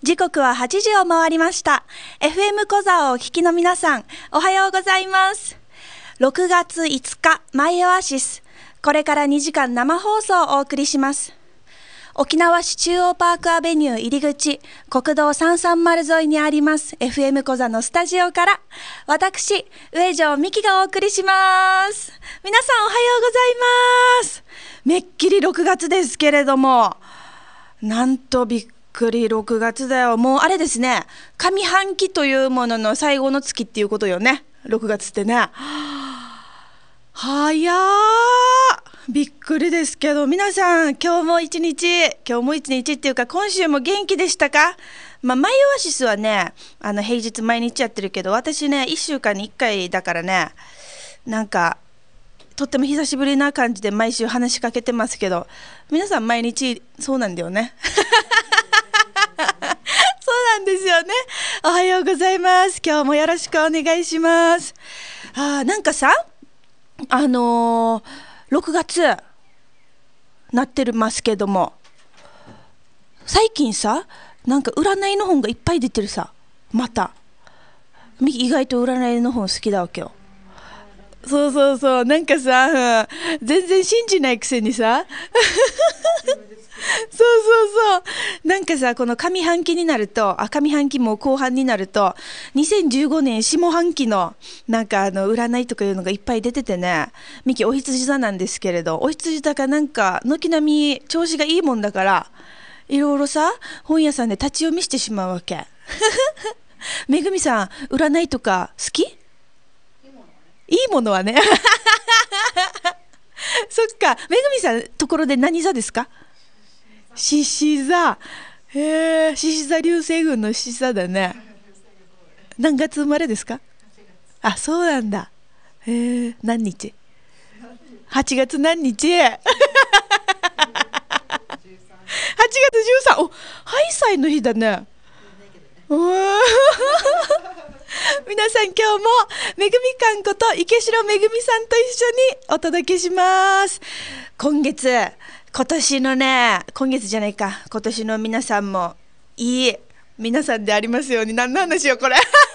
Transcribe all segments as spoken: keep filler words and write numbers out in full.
時刻ははちじを回りました。 エフエム コザをお聞きの皆さん、おはようございます。ろくがついつか、マイオアシス、これからにじかん生放送をお送りします。沖縄市中央パークアベニュー入り口、国道さんさんまる沿いにあります エフエム コザのスタジオから、私上条美希がお送りします。皆さんおはようございます。めっきりろくがつですけれども、なんとびっくりろくがつだよ。もうあれですね、上半期というものの最後の月っていうことよね、ろくがつってね。早ー、びっくりですけど、皆さん今日も一日今日も一日っていうか今週も元気でしたか？まあ、マイオアシスはね、あの平日毎日やってるけど、私ねいっしゅうかんにいっかいだからね、なんかとっても久しぶりな感じで毎週話しかけてますけど、皆さん毎日そうなんだよねそうなんですよね。おはようございます。今日もよろしくお願いします。あー、なんかさ、あのー、ろくがつなってますけども、最近さ、なんか占いの本がいっぱい出てるさ。またミキ意外と占いの本好きだわけよ。そうそうそう、なんかさ、うん、全然信じないくせにさそうそうそう、なんかさ、この上半期になると、あ、上半期も後半になるとにせんじゅうごねん下半期のなんかあの占いとかいうのがいっぱい出ててね、ミキお羊座なんですけれど、お羊座がなんか軒並み調子がいいもんだから、いろいろさ本屋さんで立ち読みしてしまうわけめぐみさん、占いとか好き？いいものはねそっか、めぐみさんところで何座ですか？獅子座。へえ、獅子座流星群の獅子座だね。何月生まれですか？あ、そうなんだ。へえ、何日？はちがつ何日？はちがつじゅうさん。お、ハイサイの日だね。皆さん今日もめぐみかんこと池城めぐみさんと一緒にお届けします。今月今年のね今月じゃないか今年の皆さんもいい皆さんでありますように。何の話よこれ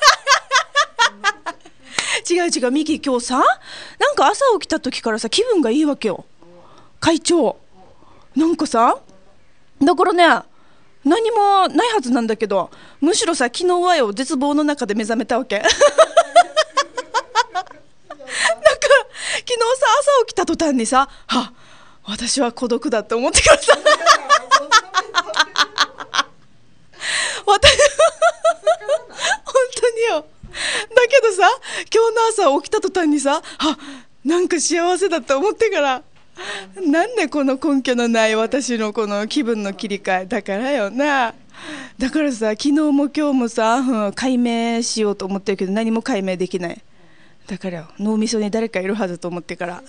違う違う、ミキ今日さ、なんか朝起きた時からさ気分がいいわけよ、会長。なんかさ、だからね、何もないはずなんだけど、むしろさ、昨日はよ絶望の中で目覚めたわけだから昨日さ、朝起きた途端にさ、は私は孤独だって思ってからさ私本当によ。だけどさ、今日の朝起きた途端にさ、はなんか幸せだって思ってから、なんでこの根拠のない私のこの気分の切り替えだからよな。だからさ、昨日も今日もさ、うん、解明しようと思ってるけど何も解明できない。だから脳みそに誰かいるはずと思ってから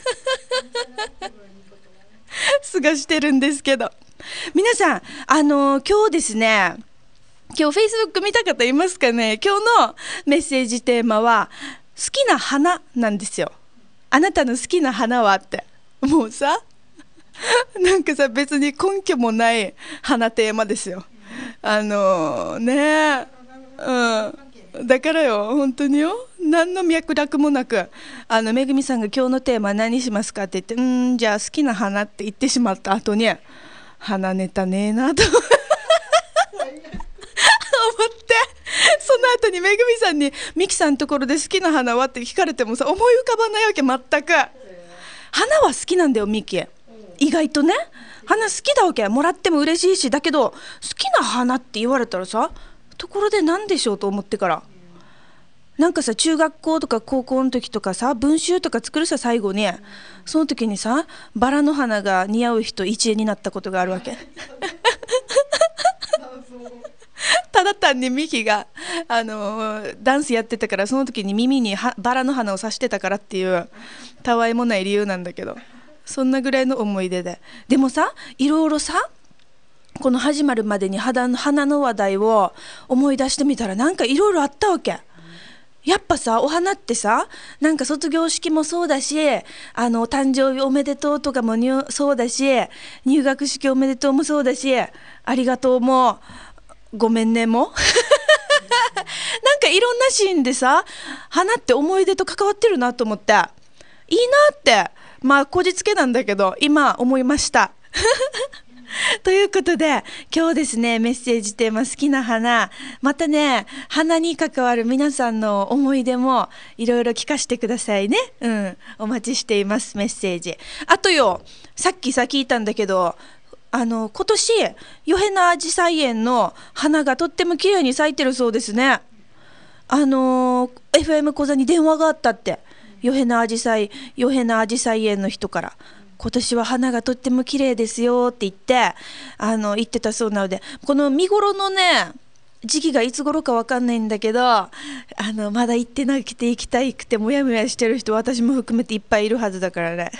過ごしてるんですけど、皆さん、あのー、今日ですね、今日 Facebook 見た方いますかね。今日のメッセージテーマは好きな花なんですよ。あなたの好きな花はって。もうさ、なんかさ、別に根拠もない花テーマですよ。あのー、ねうん、だからよ、本当によ、何の脈絡もなく、あのめぐみさんが今日のテーマ何しますかって言って、うーんじゃあ好きな花って言ってしまった後に、花ネタねえなと思ってその後にめぐみさんにミキさんのところで好きな花はって聞かれてもさ、思い浮かばないわけ全く。花は好きなんだよミキ、意外とね。花好きだわけ、もらっても嬉しいし、だけど好きな花って言われたらさ、ところで何でしょうと思ってから、なんかさ、中学校とか高校の時とかさ、文集とか作るさ、最後にその時にさ、バラの花が似合う人いちえんになったことがあるわけただ単にミキが、あのー、ダンスやってたから、その時に耳にはバラの花を刺してたからっていうたわいもない理由なんだけど、そんなぐらいの思い出で。でもさ、いろいろさ、この始まるまでに花の花の話題を思い出してみたら、なんかいろいろあったわけ。やっぱさ、お花ってさ、なんか卒業式もそうだし、あの誕生日おめでとうとかもそうだし、入学式おめでとうもそうだし、ありがとうもごめんねもなんかいろんなシーンでさ、花って思い出と関わってるなと思って、いいなって、まあこじつけなんだけど今思いましたということで今日ですね、メッセージテーマ好きな花、またね花に関わる皆さんの思い出もいろいろ聞かせてくださいね。うん、お待ちしています。メッセージ。あとよ、さっきさ聞いたんだけど、あの今年ヨヘナアジサイ園の花がとっても綺麗に咲いてるそうですね。あのー、エフエム 講座に電話があったって、ヨヘナアジサイヨヘナアジサイ園の人から、今年は花がとっても綺麗ですよって言ってあの言ってたそうなので、この見頃のね時期がいつ頃かわかんないんだけど、あのまだ行ってなくて行きたいくてもやもやしてる人、私も含めていっぱいいるはずだからね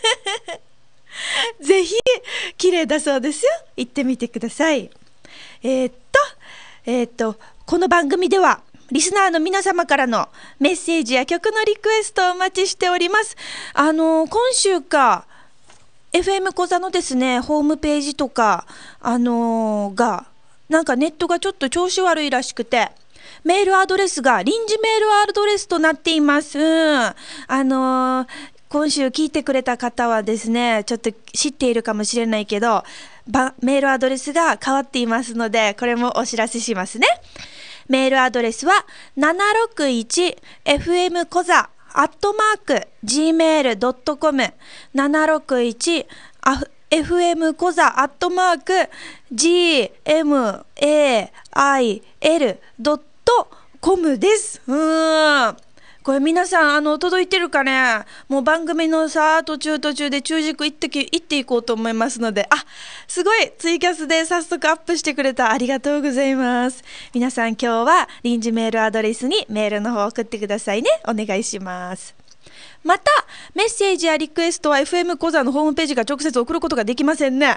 ぜひ綺麗だそうですよ。行ってみてください。えー、っとえー、っとこの番組ではリスナーの皆様からのメッセージや曲のリクエストをお待ちしております。あの今週か エフエム 講座のですねホームページとかあのー、がなんかネットがちょっと調子悪いらしくて、メールアドレスが臨時メールアドレスとなっています。うん、あのー、今週聞いてくれた方はですねちょっと知っているかもしれないけど、メールアドレスが変わっていますので、これもお知らせしますね。メールアドレスは ななろくいちエフエム コザアットマーク ジーメールドットコム ななろくいち エフエム コザアットマーク ジーエムエーアイエルドットコム です。うーん、これ皆さんあの届いてるかね。もう番組のさ途中途中で中軸行ってき行っていこうと思いますので、あ、すごいツイキャスで早速アップしてくれた、ありがとうございます。皆さん今日は臨時メールアドレスにメールの方を送ってくださいね。お願いします。またメッセージやリクエストは エフエム 講座のホームページから直接送ることができませんね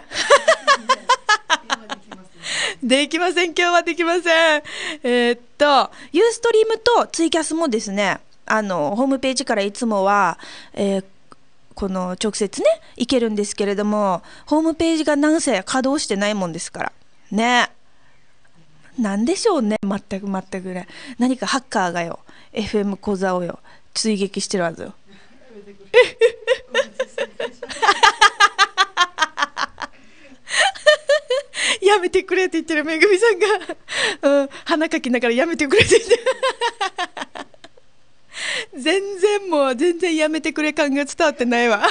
できません、今日はできません。えー、っとユーストリームとツイキャスもですね、あのホームページからいつもは、えー、この直接ね行けるんですけれども、ホームページがなんせ稼働してないもんですからね。なんでしょうね、全く全くね。何かハッカーがよ エフエム 講座をよ追撃してるはずよやめてくれって言ってるめぐみさんが、うん、鼻かきながらやめてくれって言って全然もう全然やめてくれ感が伝わってないわ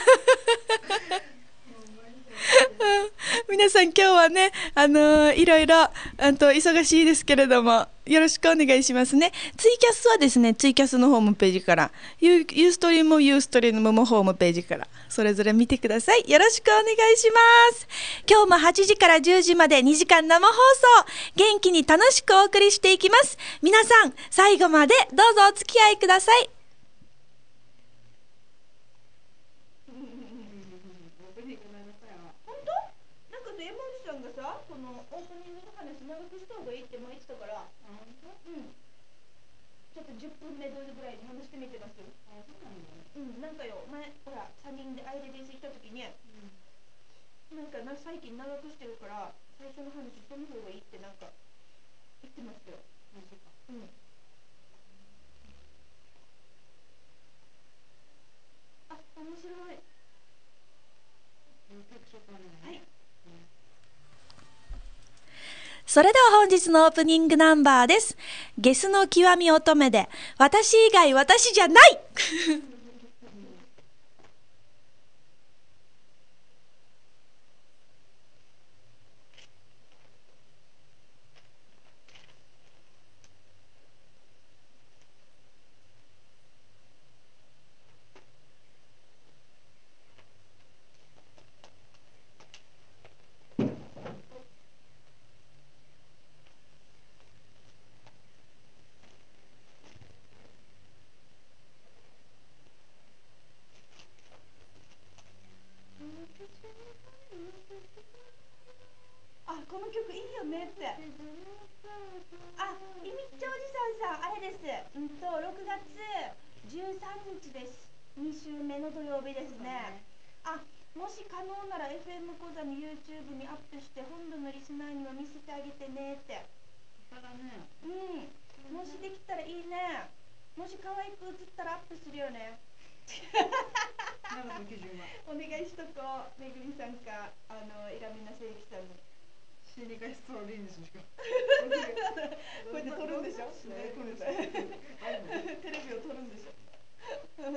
皆さん今日はね、あのー、いろいろあと忙しいですけれどもよろしくお願いしますね。ツイキャスはですねツイキャスのホームページから、ユー、ユーストリームもユーストリームもホームページからそれぞれ見てください。よろしくお願いします。今日もはちじからじゅうじまでにじかん生放送、元気に楽しくお送りしていきます。皆さん最後までどうぞお付き合いください。じゅっぷんめどれぐらいで話してみてます。あ、そうなんだ。うん、なんかよ、前ほらさんにんでアイレディース行った時に、うん、なんかな最近長くしてるから最初の話その方がいいってなんか言ってましたよ。うん。あ、面白い。はい。それでは本日のオープニングナンバーです。ゲスの極み乙女で私以外私じゃないあ、この曲いいよねって。あ、いみっちおじさんさん、あれです。うんとろくがつじゅうさんにちです。に週目の土曜日ですね。あ、もし可能なら エフエム 講座の YouTube にアップして本土のリスナーにも見せてあげてねって。 からね。 うん、もしできたらいいね。もし可愛く映ったらアップするよね。 なんだその基準は。 お願いしとこう。めぐみさんか、あの、イラミナセイキさんに。 死に返すとリンですしか。 こうやって撮るんでしょ。ごめんなさい。テレビを撮るんでしょ。うんうん。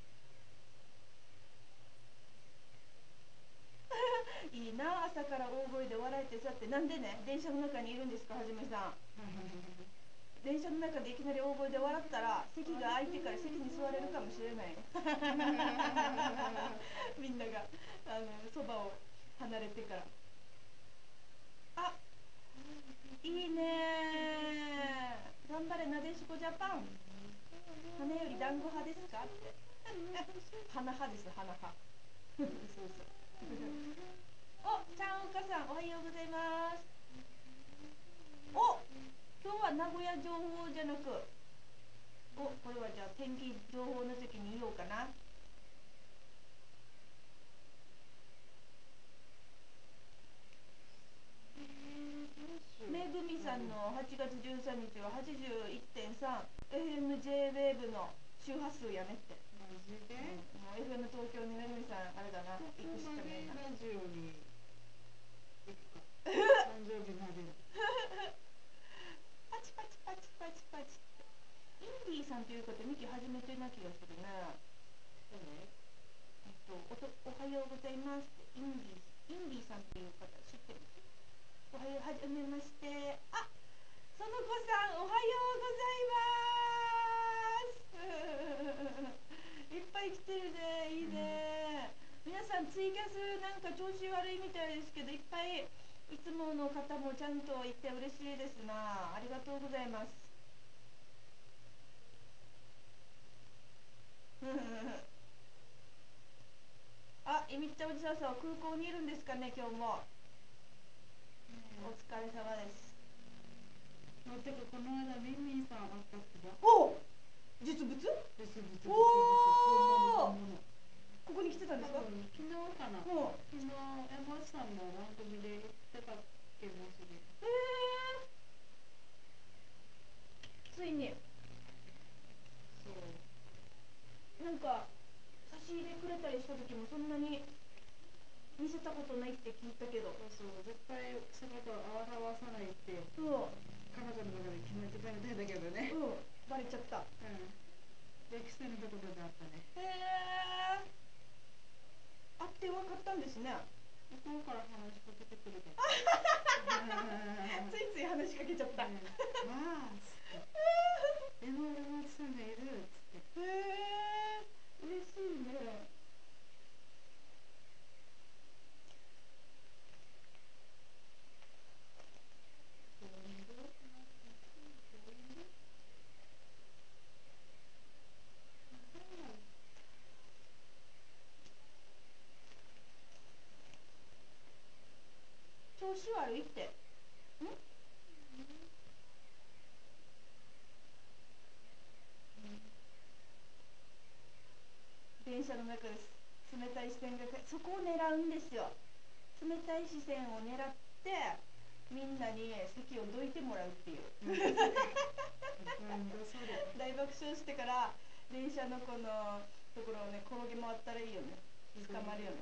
いいな、朝から大声で笑えてさって。なんでね、電車の中にいるんですか、はじめさん。電車の中でいきなり大声で笑ったら席が空いてから席に座れるかもしれないみんながあのそばを離れてから。あ、いいね、頑張れなでしこジャパン。羽より団子派ですかって花派です、花派そうそうお、ちゃんおかさんおはようございます。お、今日は名古屋情報じゃなく、お、これはじゃあ天気情報の時に言おうかな。めぐみさんのはちがつじゅうさんにちは はちじゅういってんさんエフエムジェーウェーブ の周波数やねって。 マジで、うん、 もう エフエム 東京にめぐみさんあれだな、行くしかないな。 ラジオに行くか誕生日までにパチパチパチパチパチって。インディーさんという方ミキ初めてな気がするね。そうね、えっと、おとおはようございますってインディーインディーさんという方知ってます？おはよう、はじめまして。あ、その子さんおはようございますいっぱい来てるね、いいね、うん、皆さんツイキャスなんか調子悪いみたいですけど、いっぱいいつもの方もちゃんといて嬉しいですな。ありがとうございますあ、いみっちゃんおじさんさん空港にいるんですかね、今日も。お疲れ様です。 てかこの間ミンミンさん会ったっけど。 お、実物？ 実物。 おお。ここに来てたんですか？ 昨日かな。昨日山内さんの番組で言ってたっけもしれない。 へえ。ついに。そう。なんか差し入れくれたりした時もそんなに見せたことないって聞いたけど。 そうそう、絶対姿を表さないって。 うん。 彼女の中で決めてたみたいだけどね。 うん。バレちゃった。うん。 歴史のところであったね。 へえ。あって分かったんですね。 向こうから話しかけてくれた。 ついつい話しかけちゃった。ね、 まあ、つって。でも、山内さんがいるっつって。へえ。嬉しいね。調子悪いって。ん？電車の中です。冷たい視線がそこを狙うんですよ。冷たい視線を狙ってみんなに席をどいてもらうっていう。大爆笑してから電車のこのところをね転げ回ったらいいよね。捕まるよね。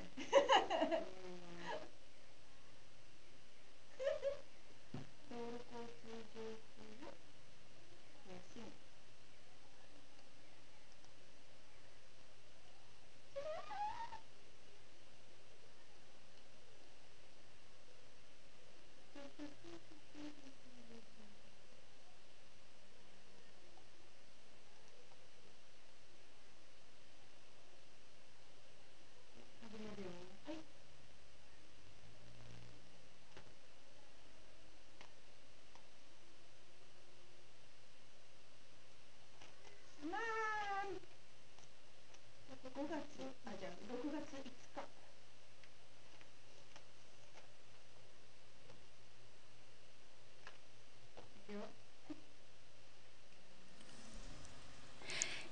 道路交通情報を更新。はい。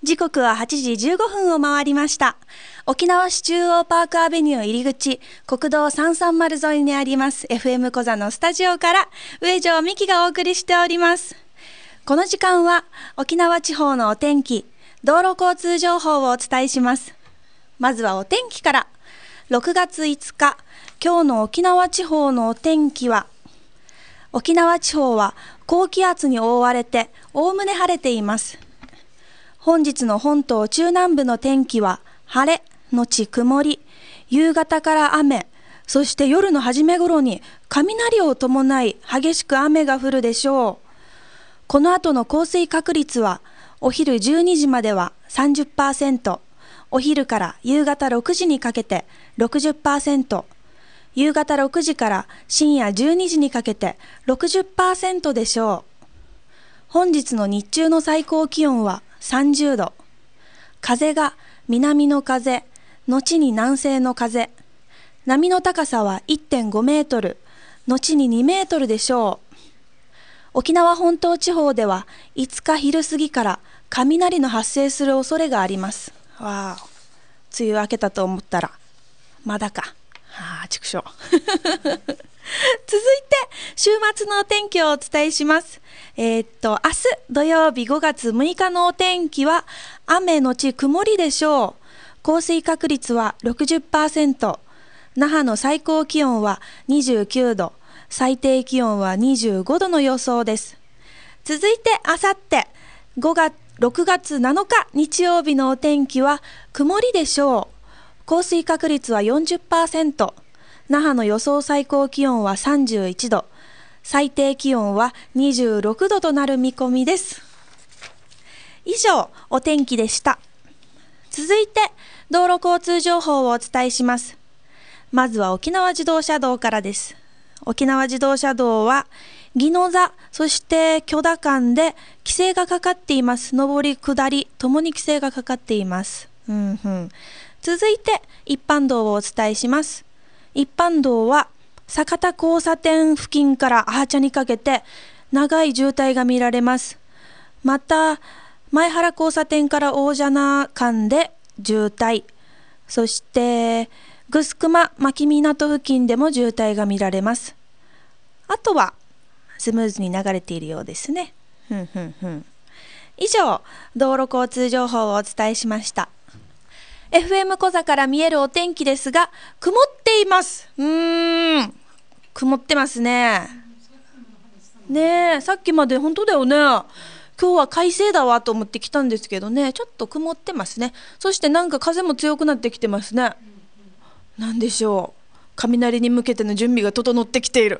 時刻ははちじじゅうごふんを回りました。沖縄市中央パークアベニュー入り口、国道さんさんまる沿いにあります エフエム コザのスタジオから上条美希がお送りしております。この時間は沖縄地方のお天気、道路交通情報をお伝えします。まずはお天気から。ろくがついつか、今日の沖縄地方のお天気は、沖縄地方は高気圧に覆われておおむね晴れています。本日の本島中南部の天気は晴れのち曇り、夕方から雨、そして夜の初め頃に雷を伴い激しく雨が降るでしょう。この後の降水確率はお昼じゅうにじまでは さんじゅっパーセント、お昼から夕方ろくじにかけて ろくじゅっパーセント、夕方ろくじから深夜じゅうにじにかけて ろくじゅっパーセント でしょう。本日の日中の最高気温はさんじゅうど、風が南の風、後に南西の風、波の高さは いってんごメートル、後ににメートルでしょう。沖縄本島地方ではいつか昼過ぎから雷の発生する恐れがあります。わあ、梅雨明けたと思ったらまだか。ああ、畜生。続いて週末のお天気をお伝えします。えー、っと明日土曜日ごがつむいかのお天気は雨のち曇りでしょう。降水確率は ろくじゅっパーセント、那覇の最高気温はにじゅうきゅうど、最低気温はにじゅうごどの予想です。続いてあさってろくがつなのか日曜日のお天気は曇りでしょう。降水確率は よんじゅっパーセント、那覇の予想最高気温はさんじゅういちど、最低気温はにじゅうろくどとなる見込みです。以上、お天気でした。続いて道路交通情報をお伝えします。まずは沖縄自動車道からです。沖縄自動車道は宜野座、そして許田間で規制がかかっています。上り下りともに規制がかかっています。うんうん、続いて一般道をお伝えします。一般道は酒田交差点付近からアーチャにかけて長い渋滞が見られます。また前原交差点から大蛇名間で渋滞、そしてグスクマ牧港付近でも渋滞が見られます。あとはスムーズに流れているようですね。ふんふんふん。以上、道路交通情報をお伝えしました。エフエム コザから見えるお天気ですが、曇っています。うーん、曇ってますね。ねえ、さっきまで本当だよね。今日は快晴だわと思ってきたんですけどね、ちょっと曇ってますね。そしてなんか風も強くなってきてますね。なんでしょう、雷に向けての準備が整ってきている。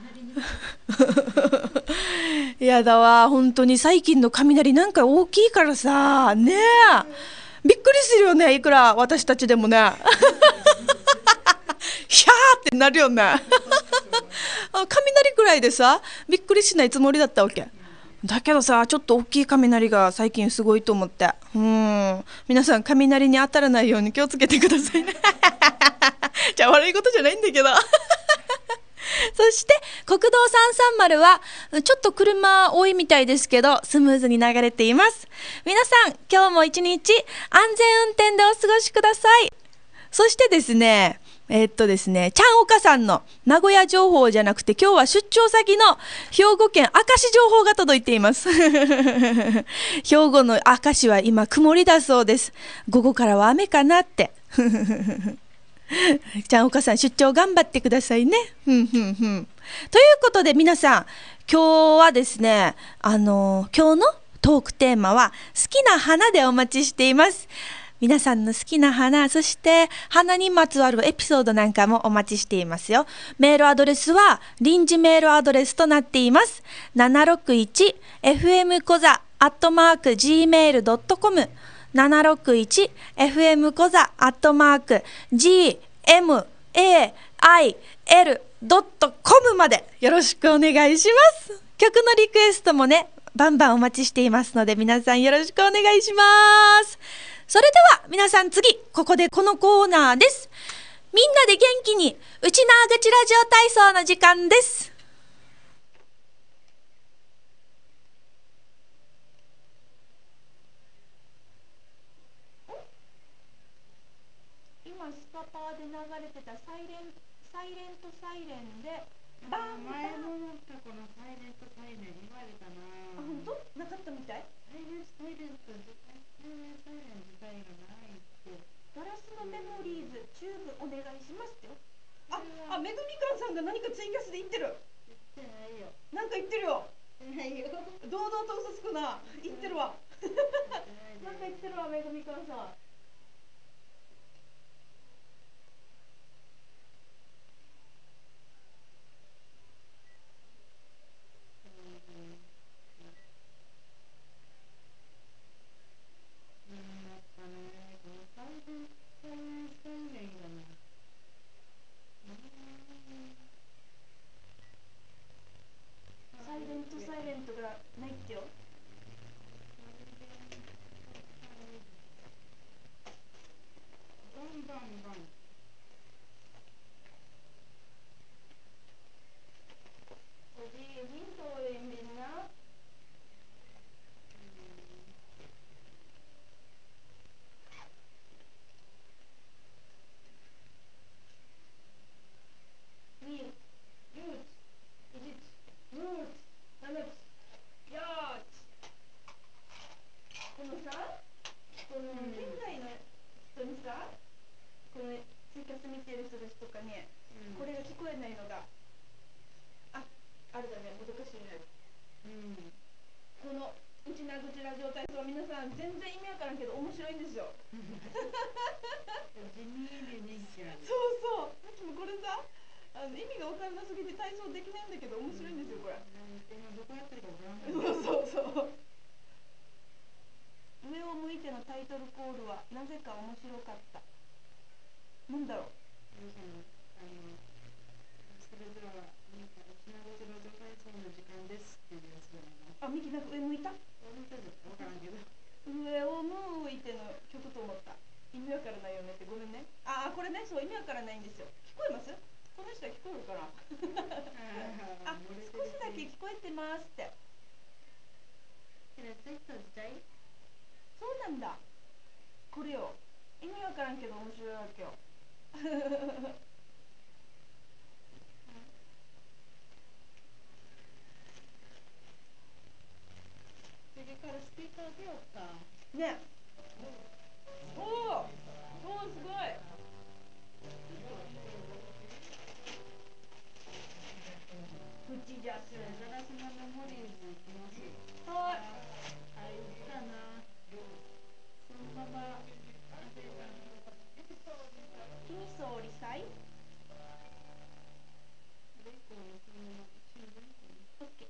やだわ、本当に最近の雷なんか大きいからさ、ねえ、びっくりするよね、いくら私たちでもね。ひゃーってなるよね。雷くらいでさ、びっくりしないつもりだったわけだけどさ、ちょっと大きい雷が最近すごいと思って、うん、皆さん雷に当たらないように気をつけてくださいね。じゃあ悪いことじゃないんだけど。そして国道さんさんまるはちょっと車多いみたいですけどスムーズに流れています。皆さん今日も一日安全運転でお過ごしください。そしてですねえー、っとですねちゃんおかさんの名古屋情報じゃなくて、今日は出張先の兵庫県明石情報が届いています。兵庫の明石は今曇りだそうです。午後からは雨かなって。ちゃんおかさん出張頑張ってくださいね。ふんふんふん。ということで皆さん、今日はですねあの今日のトークテーマは好きな花でお待ちしています。皆さんの好きな花、そして花にまつわるエピソードなんかもお待ちしていますよ。メールアドレスは臨時メールアドレスとなっています。ななろくいちエフエム コザアットマーク ジーメールドットコム ななろくいちエフエム コザアットマーク ジーメールドットコム までよろしくお願いします。曲のリクエストもねバンバンお待ちしていますので、皆さんよろしくお願いします。それでは皆さん、次ここでこのコーナーです。みんなで元気にうちなーぐちラジオ体操の時間です。 で流れてたサイレンサイレントサイレンでバンバン。 前もなんかこのサイレントサイレン言われたな。 あ、本当？なかったみたい。 サイレントサイレント自体サイレントサイレン自体がないって。 ガラスのメモリーズチューブお願いしますってよ。あ、あ、めぐみかんさんが何かツイキャスで言ってる。 言ってないよ。 なんか言ってるよ。 言ってないよ。 堂々と嘘つくな。言ってるわ。なんか言ってるわ、めぐみかんさん。サイレントサイレントがないってよ。 バンバンバン。 おじい、ヒントをみんな。に、ゆうち、いち、むうち、ななち、よーち。このさ、この現在の人にさ、このツイキャス見てる人たちとかに、 うん、 これが聞こえないのが、あ、あれだね、難しいね。 うん、 このうちなぐちラジオ体操、皆さん全然意味わからんけど面白いんですよ。 地味で人気ある。 そうそう。さっきもこれさ、あの意味がわからなすぎて体操できないんだけど面白いんですよこれ。 今どこやってるかわからない。 そうそうそう。上を向いてのタイトルコールはなぜか面白かった。なんだろう。 あのそれではなんかうちなごちラジオ体操の時間ですっていうやつじゃないの。 あ、ミキなんか上向いた？ 上向いたじゃん。わからんけど。 上を向いての曲と思った。意味わからないよねってごめんね。ああ、これね、そう意味わからないんですよ。聞こえます？この人は聞こえるかな。あ、少しだけ聞こえてますって。 それツイッター自体？ そうなんだ。これよ。意味わからんけど面白いわけよ。 次からスピーカー出ようか。 ね。おお。おお、すごい。プチジャス。 ガラスのメモリーズいきます。 はい。 あ、いったな。そのまま。 キミソーリサイ。 レコのそのまま新聞。 オッケー。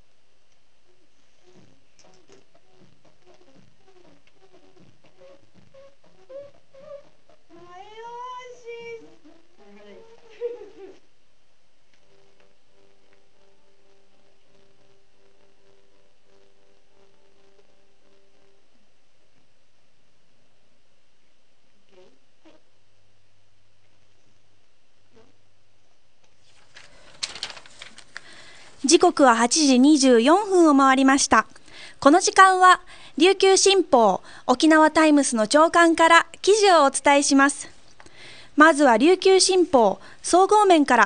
マイオアシス。時刻ははちじにじゅうよんふんを回りました。この時間は琉球新報沖縄タイムスの朝刊から記事をお伝えします。まずは琉球新報総合面から。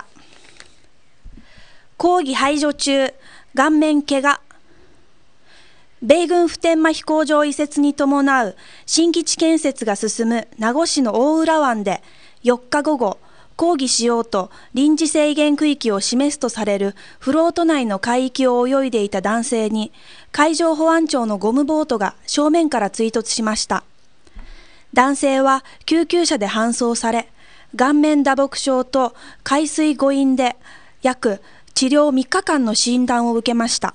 抗議排除中、顔面怪我。米軍普天間飛行場移設に伴う新基地建設が進む名護市の大浦湾でよっか午後、抗議しようと臨時制限区域を示すとされるフロート内の海域を泳いでいた男性に海上保安庁のゴムボートが正面から追突しました。男性は救急車で搬送され、顔面打撲傷と海水誤飲で約治療みっかかんの診断を受けました。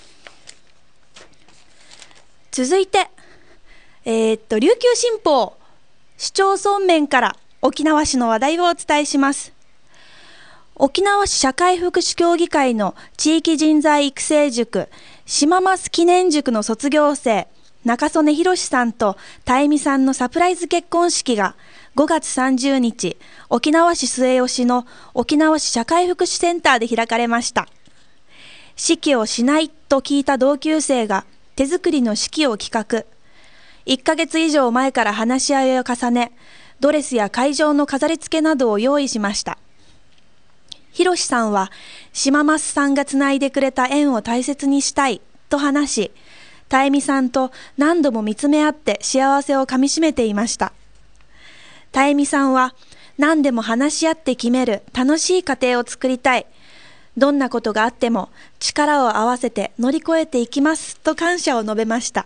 続いて、えー、っと琉球新報市町村面から沖縄市の話題をお伝えします。沖縄市社会福祉協議会の地域人材育成塾島増記念塾の卒業生中曽根博さんとたえみさんのサプライズ結婚式がごがつさんじゅうにち沖縄市末吉の沖縄市社会福祉センターで開かれました。式をしないと聞いた同級生が手作りの式を企画。いっかげつ以上前から話し合いを重ね、 ドレスや会場の飾り付けなどを用意しました。ひろしさんは、島増さんがつないでくれた縁を大切にしたいと話し、たえみさんと何度も見つめ合って幸せをかみしめていました。たえみさんは、何でも話し合って決める楽しい家庭を作りたい。どんなことがあっても力を合わせて乗り越えていきますと感謝を述べました。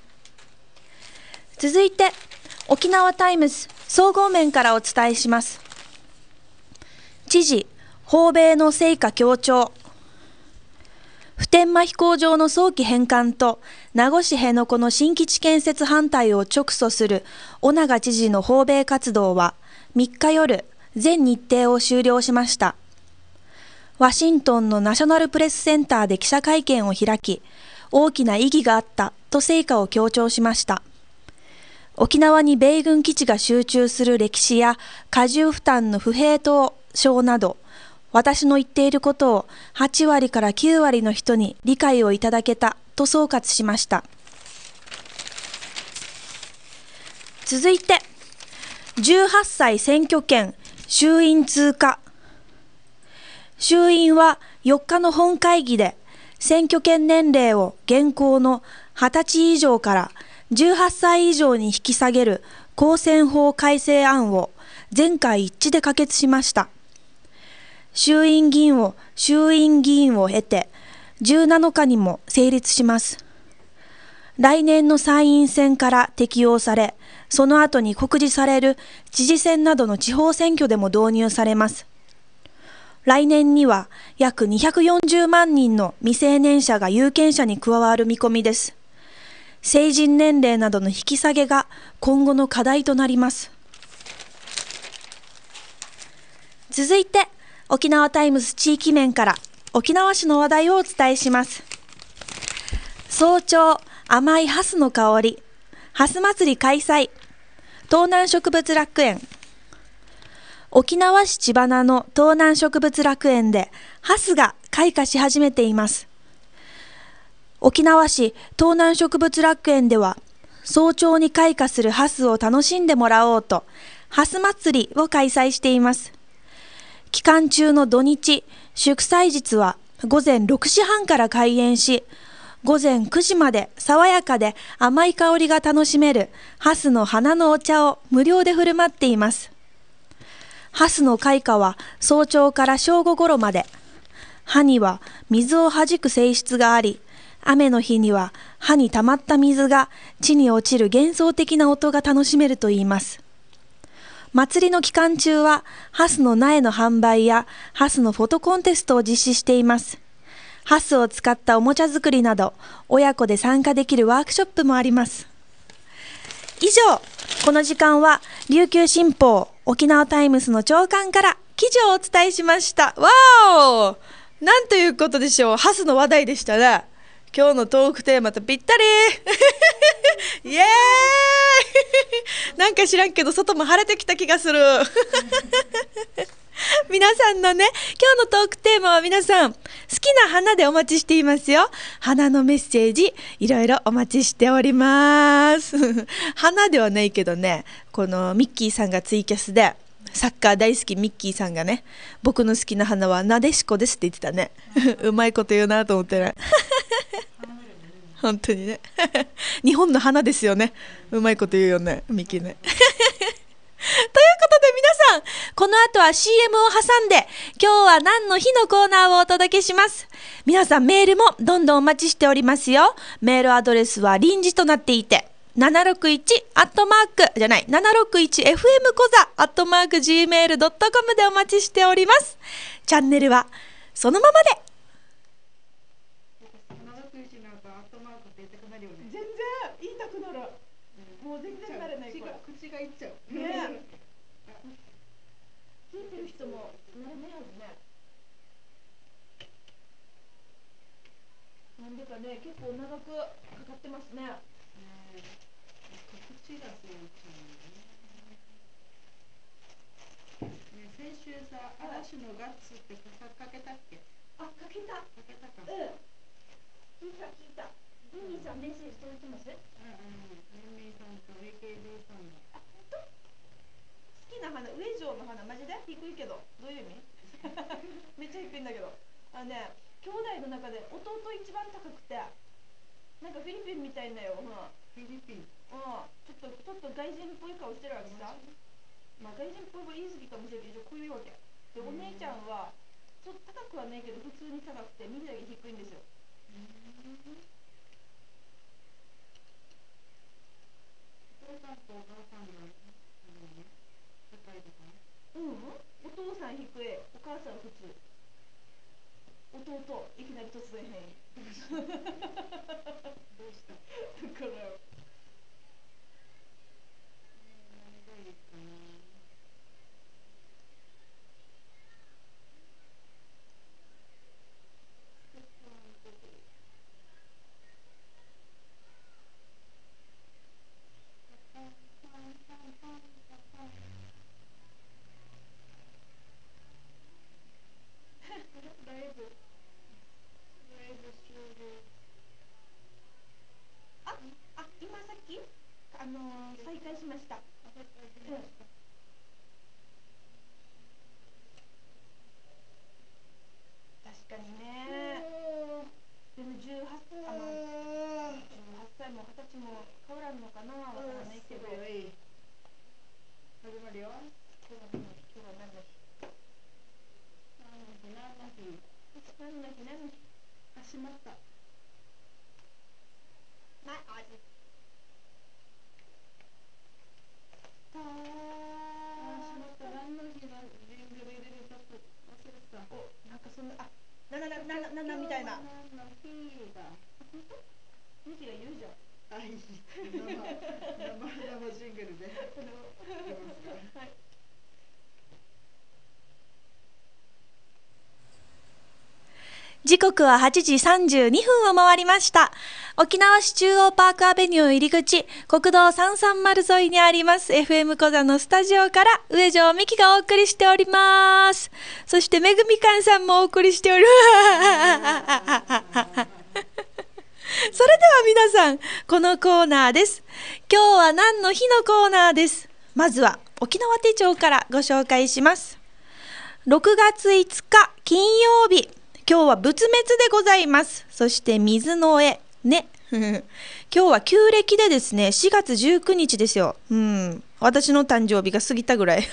続いて、沖縄タイムズ総合面からお伝えします。知事、訪米の成果強調。普天間飛行場の早期返還と名護市辺野古の新基地建設反対を直訴する尾長知事の訪米活動はみっか夜、全日程を終了しました。ワシントンのナショナルプレスセンターで記者会見を開き、大きな意義があったと成果を強調しました。沖縄に米軍基地が集中する歴史や過重負担の不平等症など、私の言っていることをはちわりからきゅうわりの人に理解をいただけたと総括しました。続いて、じゅうはっさい選挙権、衆院通過。衆院はよっかの本会議で選挙権年齢を現行のはたち以上からじゅうはっさい以上に引き下げる公選法改正案を全会一致で可決しました。衆院議員を衆院議員を経てじゅうなのかにも成立します。来年の参院選から適用され、その後に告示される知事選などの地方選挙でも導入されます。来年には約にひゃくよんじゅうまんにんの未成年者が有権者に加わる見込みです。成人年齢などの引き下げが今後の課題となります。続いて、沖縄タイムズ地域面から沖縄市の話題をお伝えします。早朝、甘いハスの香り、ハス祭り開催、東南植物楽園。沖縄市千花の東南植物楽園でハスが開花し始めています。沖縄市東南植物楽園では、早朝に開花するハスを楽しんでもらおうと、ハス祭りを開催しています。期間中の土日、祝祭日は午前ろくじはんから開園し、午前くじまで爽やかで甘い香りが楽しめるハスの花のお茶を無料で振る舞っています。ハスの開花は早朝から正午ごろまで。葉には水を弾く性質があり、雨の日には葉に溜まった水が地に落ちる幻想的な音が楽しめるといいます。祭りの期間中は、ハスの苗の販売やハスのフォトコンテストを実施しています。ハスを使ったおもちゃ作りなど、親子で参加できるワークショップもあります。以上、この時間は、琉球新報、沖縄タイムズの朝刊から記事をお伝えしました。わーお！なんということでしょう。ハスの話題でしたね。今日のトークテーマとぴったりイエーイなんか知らんけど外も晴れてきた気がする皆さんのね、今日のトークテーマは皆さん好きな花でお待ちしていますよ。花のメッセージいろいろお待ちしております花ではないけどね、このミッキーさんがツイキャスでサッカー大好きミッキーさんがね、僕の好きな花はなでしこですって言ってたねうまいこと言うなと思ってね本当にね日本の花ですよね。うまいこと言うよねミキねということで皆さん、この後は シーエム を挟んで今日は何の日のコーナーをお届けします。皆さんメールもどんどんお待ちしておりますよ。メールアドレスは臨時となっていてななろくいちアットマークじゃないななろくいちエフエム コザアットマーク ジーメールドットコム でお待ちしております。チャンネルはそのままで。全然言いたくなる。もう全然なれない。これ口がいっちゃう。ね。聞いてる人もなれないはずね。なんでかね、結構長くかかってますね。口がそうちゃうね。ね、先週さ、嵐のガッツってかけたっけ？あ、かけた。かけたか。うん。聞いた聞いた。ミミさんメッセージ届いてます？うんうん。ミミさんと エーケージー さんの。あ、本当？ 鼻、上上の鼻、マジで低いけど、どういう意味めっちゃ低いんだけど。あのね、兄弟の中で弟一番高くて、なんかフィリピンみたいなよ。うん、フィリピン。 うん、ちょっと、ちょっと外人っぽい顔してるわけさ。まあ外人っぽいも言い過ぎかもしれないけど、こういうわけ。で、お姉ちゃんは、ちょっと高くはないけど、普通に高くて、みんなより低いんですよ。 お父さんとお母さんが、高いとか。 うん、お父さん低い、お母さん普通。弟、いきなり突然変異。 どうしたどうしただから、 何がいいかな。ライブ、ライブ終了。 あ、あ、今さっき、あのー、再開しました。 あ、再開しました。 確かにね。でもじゅうはっさい、あ、まあ、じゅうはっさいもはたちも変わらんのかな、わからないけど。 すごい。始まるよ。 今日は何の日、今日は何の日。 何の日、何の日。 何の日、何の日。 あ、しまった。 ない、あ、じ。たー。 あ、しまった。何の日のジングル入れるか忘れてた。 お、なんかそんな、あ、ななななななみたいな。 何の日だ。 本当？ミキが言うじゃん。 あ、いい。生、生、生ジングルで。 あのはい。時刻ははちじさんじゅうにふんを回りました。沖縄市中央パークアベニュー入り口、国道さんさんまる沿いにあります エフエム コザのスタジオから上条美希がお送りしております。そしてめぐみかんさんもお送りしておりますそれでは皆さん、このコーナーです。今日は何の日のコーナーです。まずは沖縄手帳からご紹介します。ろくがついつか金曜日、今日は仏滅でございます。そして水の絵ね今日は旧暦でですね、しがつじゅうくにちですよ。うん、私の誕生日が過ぎたぐらい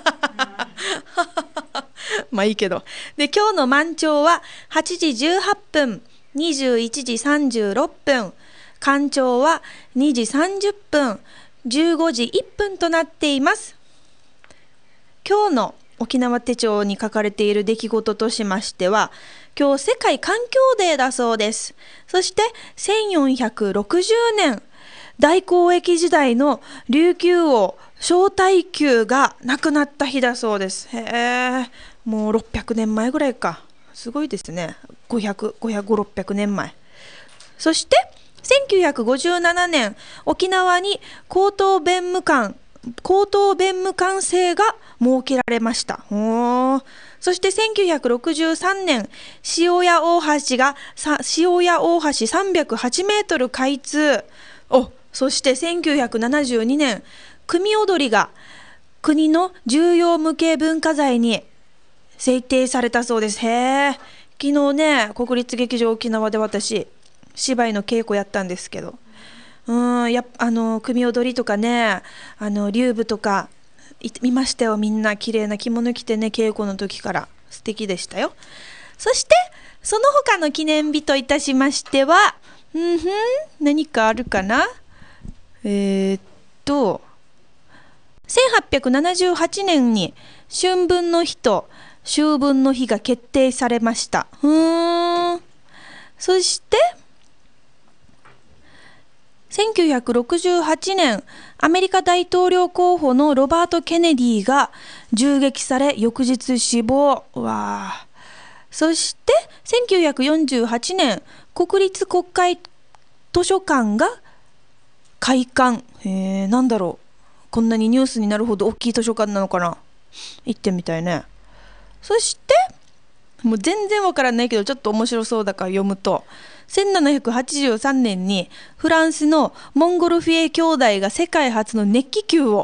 まあいいけど。で、今日の満潮ははちじじゅうはっぷん、にじゅういちじさんじゅうろっぷん、干潮はにじさんじゅっぷん、じゅうごじいっぷんとなっています。今日の沖縄手帳に書かれている出来事としましては、今日世界環境デーだそうです。そしてせんよんひゃくろくじゅうねん、大交易時代の琉球王小太久が亡くなった日だそうです。へえ、もうろっぴゃくねんまえぐらいか。すごいですね。ごひゃく、ごひゃく、ろっぴゃくねんまえ。そしてせんきゅうひゃくごじゅうななねん、沖縄に高等弁務官高等弁務官制が設けられました。おー。そしてせんきゅうひゃくろくじゅうさんねん、塩谷大橋が塩谷大橋さんびゃくはちメートル開通。お、そしてせんきゅうひゃくななじゅうにねん、組踊りが国の重要無形文化財に制定されたそうです。へー。昨日ね、国立劇場沖縄で私芝居の稽古やったんですけど、うーん、やあの組踊りとかね、あの竜舞とか見ましたよ。みんな綺麗な着物着てね、稽古の時から素敵でしたよ。そしてその他の記念日といたしましては、うんふん、何かあるかな。えー、っとせんはっぴゃくななじゅうはちねんに春分の日と秋分の日が決定されました。うーん。そしてせんきゅうひゃくろくじゅうはちねん、アメリカ大統領候補のロバート・ケネディが銃撃され翌日死亡。わー。そしてせんきゅうひゃくよんじゅうはちねん、国立国会図書館が開館。へー、なんだろう、こんなにニュースになるほど大きい図書館なのかな。行ってみたいね。そしてもう全然わからないけどちょっと面白そうだから読むと、せんななひゃくはちじゅうさんねんにフランスのモンゴルフィエ兄弟が世界初の熱気球を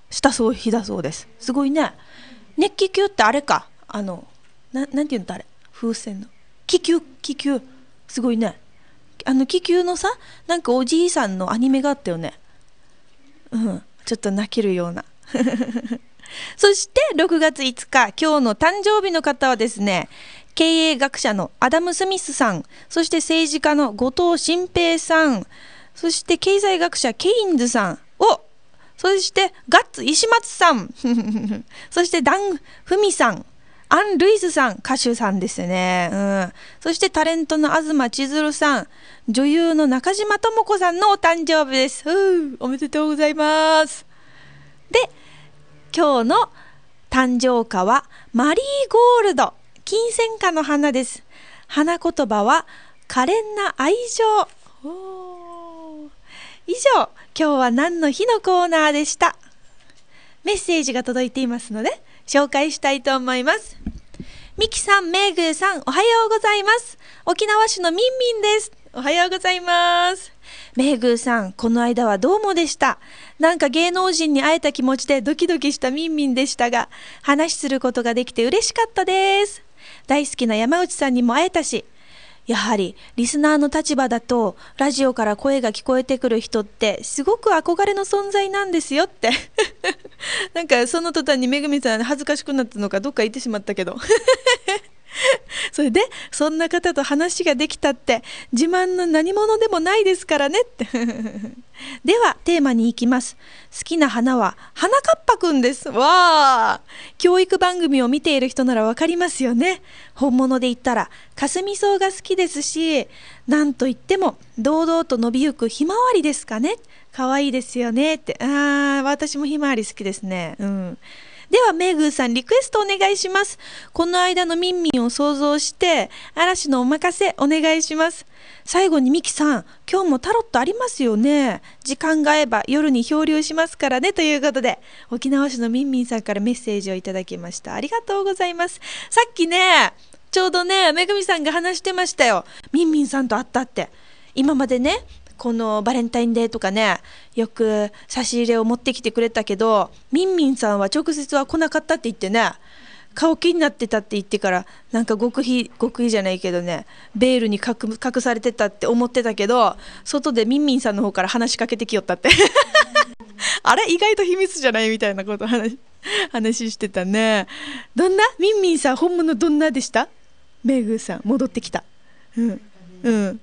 したそう日だそうです。すごいね。熱気球ってあれか、あのななんていうんだあれ、風船の気球、気球すごいね。あの気球のさ、なんかおじいさんのアニメがあったよね。うん、ちょっと泣けるようなそしてろくがついつか、今日の誕生日の方はですね、経営学者のアダム・スミスさん、そして政治家の後藤新平さん、そして経済学者ケインズさんを、そしてガッツ石松さんそしてダン・フミさん、アン・ルイスさん、歌手さんですね、うん、そしてタレントの東千鶴さん、女優の中島智子さんのお誕生日です。うおめでとうございます。で、今日の誕生花はマリーゴールド、金銭花の花です。花言葉は可憐な愛情。お以上、今日は何の日のコーナーでした。メッセージが届いていますので紹介したいと思います。ミキさん、メイグーさん、おはようございます。沖縄市のミンミンです。おはようございます。メイグーさん、この間はどうもでした。なんか芸能人に会えた気持ちでドキドキしたミンミンでしたが、話することができて嬉しかったです。大好きな山内さんにも会えたし、やはりリスナーの立場だとラジオから声が聞こえてくる人ってすごく憧れの存在なんですよってなんかその途端にめぐみさん恥ずかしくなったのかどっか行ってしまったけどそれでそんな方と話ができたって自慢の何者でもないですからねってではテーマに行きます。好きな花は花かっぱくんです。わあ、教育番組を見ている人ならわかりますよね。本物で言ったらかすみ草が好きですし、なんといっても堂々と伸びゆくひまわりですかね。可愛いですよねって。あー、私もひまわり好きですね。うんではメイグーさん、リクエストお願いします。この間のミンミンを想像して嵐のお任せお願いします。最後にミキさん、今日もタロットありますよね。時間が合えば夜に漂流しますからね。ということで沖縄市のミンミンさんからメッセージをいただきました。ありがとうございます。さっきね、ちょうどね、めぐみさんが話してましたよ。ミンミンさんと会ったって。今までね、このバレンタインデーとかね、よく差し入れを持ってきてくれたけど、ミンミンさんは直接は来なかったって言ってね、顔気になってたって言ってから、なんか極秘極秘じゃないけどね、ベールに隠隠されてたって思ってたけど、外でミンミンさんの方から話しかけてきよったってあれ意外と秘密じゃないみたいなこと話話してたね。どんなミンミンさん、本物どんなでした？メイグーさん戻ってきた。うんうん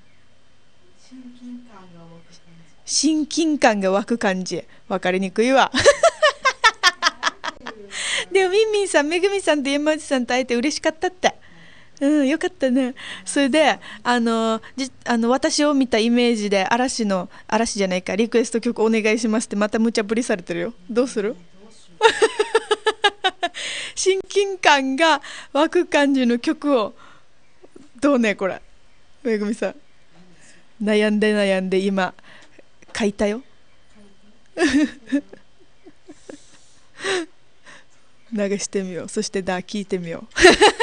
親近感が湧く感じ、分かりにくいわでもミンミンさん、めぐみさんと山内さんと会えて嬉しかったって。うん、よかったね。それであのじあの私を見たイメージで嵐の嵐じゃないかリクエスト曲お願いしますってまた無茶ぶりされてるよ。どうする親近感が湧く感じの曲をどうねこれ。めぐみさん悩んで悩んで今書いたよ流してみよう。そしてだ聞いてみよう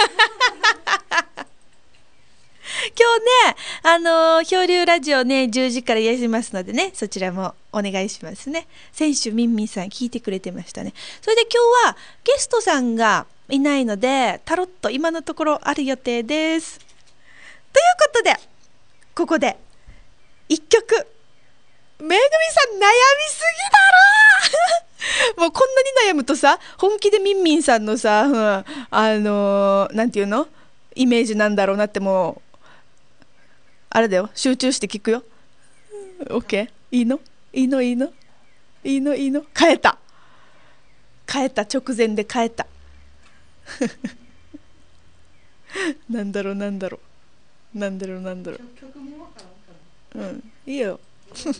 今日ね、あのー、漂流ラジオねじゅうじからやりますのでね、そちらもお願いしますね。先週ミンミンさん聞いてくれてましたね。それで今日はゲストさんがいないのでタロット今のところある予定です。ということでここでいっきょく。めぐみさん悩みすぎだろもうこんなに悩むとさ、本気でミンミンさんのさ、うん、あのー、なんていうのイメージなんだろうなってもうあれだよ、集中して聞くよ。 OK？ いいのいいのいいのいいのいいの変えた変えた直前で変えたなんだろうなんだろうなんだろうなんだろううんいいよはい、それでは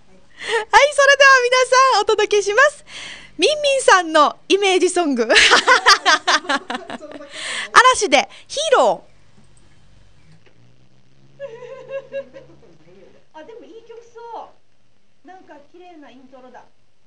皆さんお届けします。ミンミンさんのイメージソング嵐でヒーローあ、でもいい曲そう。なんか綺麗なイントロだ。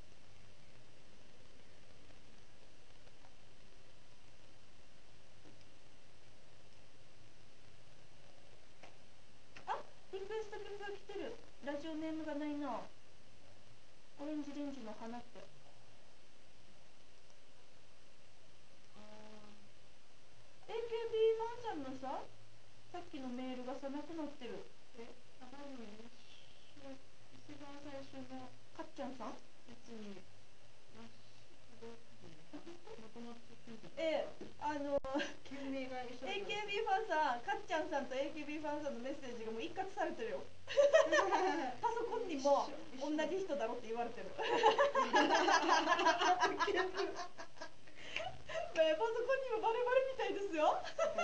あ、リクエスト曲が来てる。ラジオネームがないな。オレンジレンジの花ってちゃんさん別にまとまってくんじゃない。 ええ、あの県名が一緒だエーケービー ファンさん、かっちゃんさんと エーケービー ファンさんのメッセージがもう一括されてるよ。パソコンにも同じ人だろって言われてる。パソコンにもバレバレみたいですよ。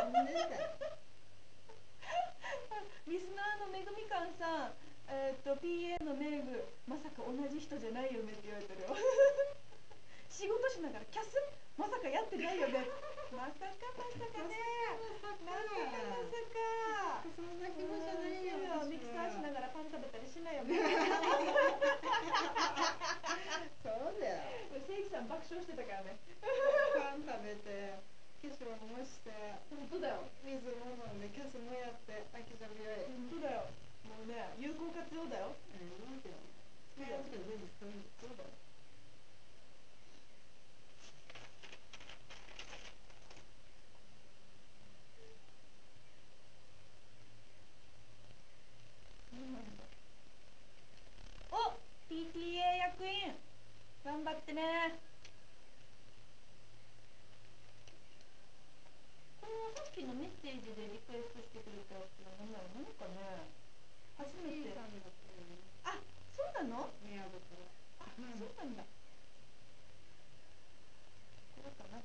リスナーのめぐみかんさん、えー、っと ピーエー のめぐ、まさか同じ人じゃないよねって言われてるよ。仕事しながらキャスまさかやってないよね。まさかまさかね。まさかまさか。 そんな気持ちじゃないよ。 ミキサーしながらパン食べたりしないよね。 そうだよ。 正義さん爆笑してたからね。 パン食べて、化粧もして、 本当だよ。 水も飲んで、キャスもやって、あきじゃびよい。 本当だよ。もうね、有効活用だよ。 うん、なんていうの。使いやすい全部使うんだ。そうだよ。 お、ピーティーエー 役員頑張ってね。このさっきのメッセージでリクエストしてくれたやつは何だろう、何かね、初めて。あ、そうなの？ 宮袋。 あ、そうなんだ。これかな。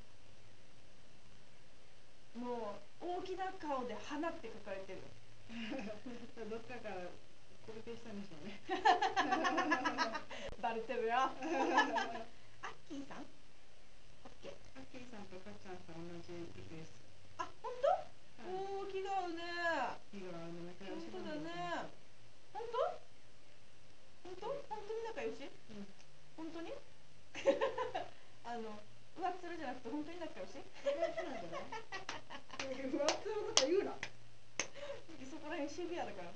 もう大きな顔で花って書かれてる。 どっかからコピペしたんでしょうね。 バレてるよ。アッキーさん？オッケー。 アッキーさんとかっちゃんさん同じリクエスト。あ、本当？おー、気が合うね。 気が合うね。 本当だね。本当？本当？本当に仲良し？うん。本当に？あの、上っ面じゃなくて本当に仲良し？ 上っ面なんじゃない？上っ面とか言うな。 そこら辺シビアだから。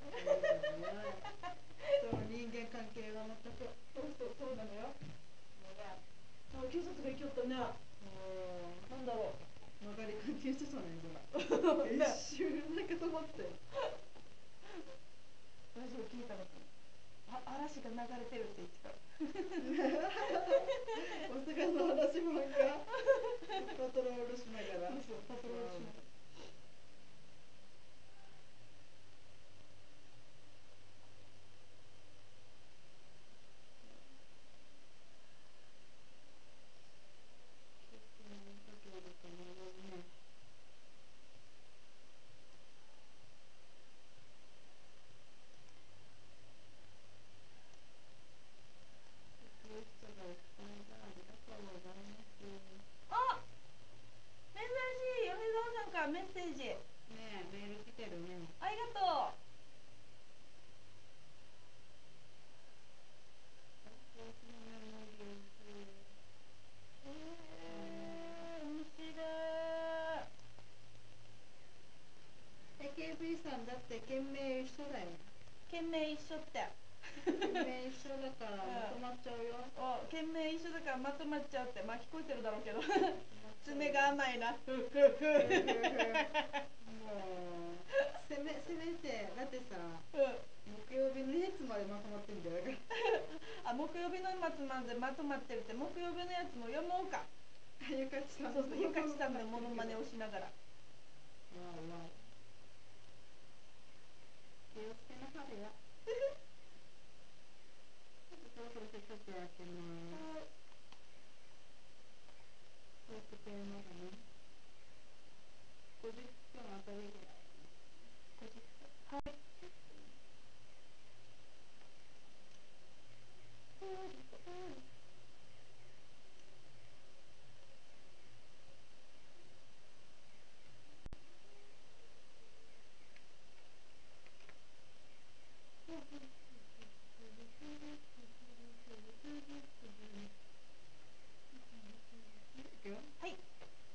そう、人間関係は全く。 そうそう、そうなのよ。もうね、そう、警察が行きよったね。なんだろう。 曲がり関係してそうね、 一瞬だけ止まってたよ。ラジオ聞いたのかな。あ、嵐が流れてるって言ってた。 お魚の嵐もんがパトロールしながら。 そうそう、パトロールしながら。あ、珍しい、米沢さんからメッセージ。ねえ、メール来てるね。 ありがとう。えー、面白い。 エーケービー さんだって県名一緒だよ。 県名一緒って。 県名一緒だからまとまっちゃうよ。 お、県名一緒だからまとまっちゃうって、まあ聞こえてるだろうけど。爪が甘いな。もうせめせめてだってさ、木曜日のやつまでまとまってんだよ。 あ、木曜日の末までまとまってるって、木曜日のやつも読もうか。 ゆかちさん。 そうそう、ゆかちさんのモノマネをしながら。 気をつけなはれよ。そうそうそう、ちょっとやってます。そうしてくれますね。ごじゅっぷんあたりぐらい。ごじゅっぷん。はい。はい。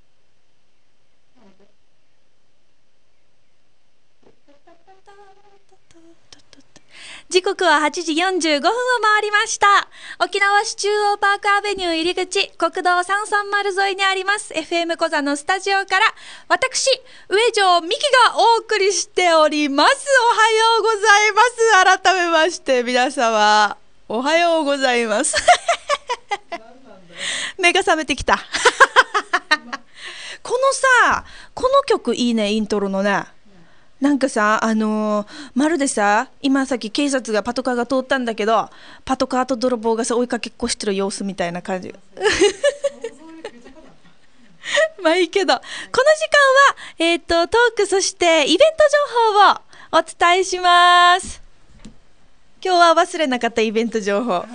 時刻ははちじよんじゅうごふんを回りました。沖縄市中央パークアベニュー入り口、国道さんさんまる沿いにあります エフエム コザのスタジオから、私、上条美希がお送りしております。おはようございます。改めまして皆様、 おはようございます目が覚めてきたこのさ、この曲いいね、イントロのね。なんかさ、あのー、まるでさ、今さっき警察がパトカーが通ったんだけど、パトカーと泥棒がさ追いかけっこしてる様子みたいな感じまあいいけど、この時間はえっとトーク、そしてイベント情報をお伝えします。今日は忘れなかったイベント情報はい、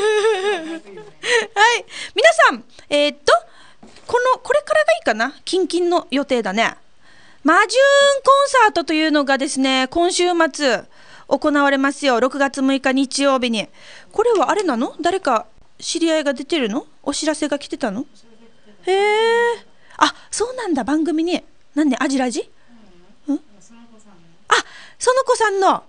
皆さん、えー、っとこのこれからがいいかな、キンキンの予定だね。マジューンコンサートというのがですね、今週末行われますよ。ろくがつむいか日曜日に。これはあれなの？誰か知り合いが出てるの？お知らせが来てたの？へえ。あ、そうなんだ。番組になんでアジラジ？うん？あ、その子さんの。あ、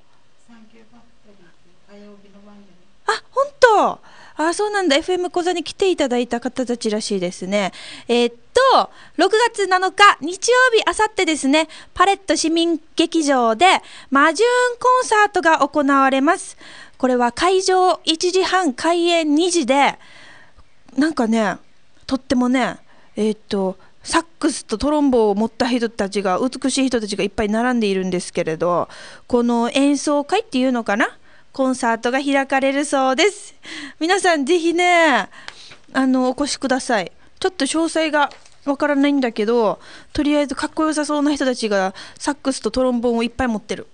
本当。あ、そうなんだ。 エフエム 講座に来ていただいた方たちらしいですね。えー、っとろくがつなのか日曜日、あさってですね、パレット市民劇場でマジューンコンサートが行われます。これは会場いちじはん、開演にじで、なんかね、とってもね、えー、っとサックスとトロンボを持った人たちが、美しい人たちがいっぱい並んでいるんですけれど、この演奏会っていうのかな、コンサートが開かれるそうです。皆さんぜひね、あのお越しください。ちょっと詳細がわからないんだけど、とりあえずかっこよさそうな人たちがサックスとトロンボーンをいっぱい持ってる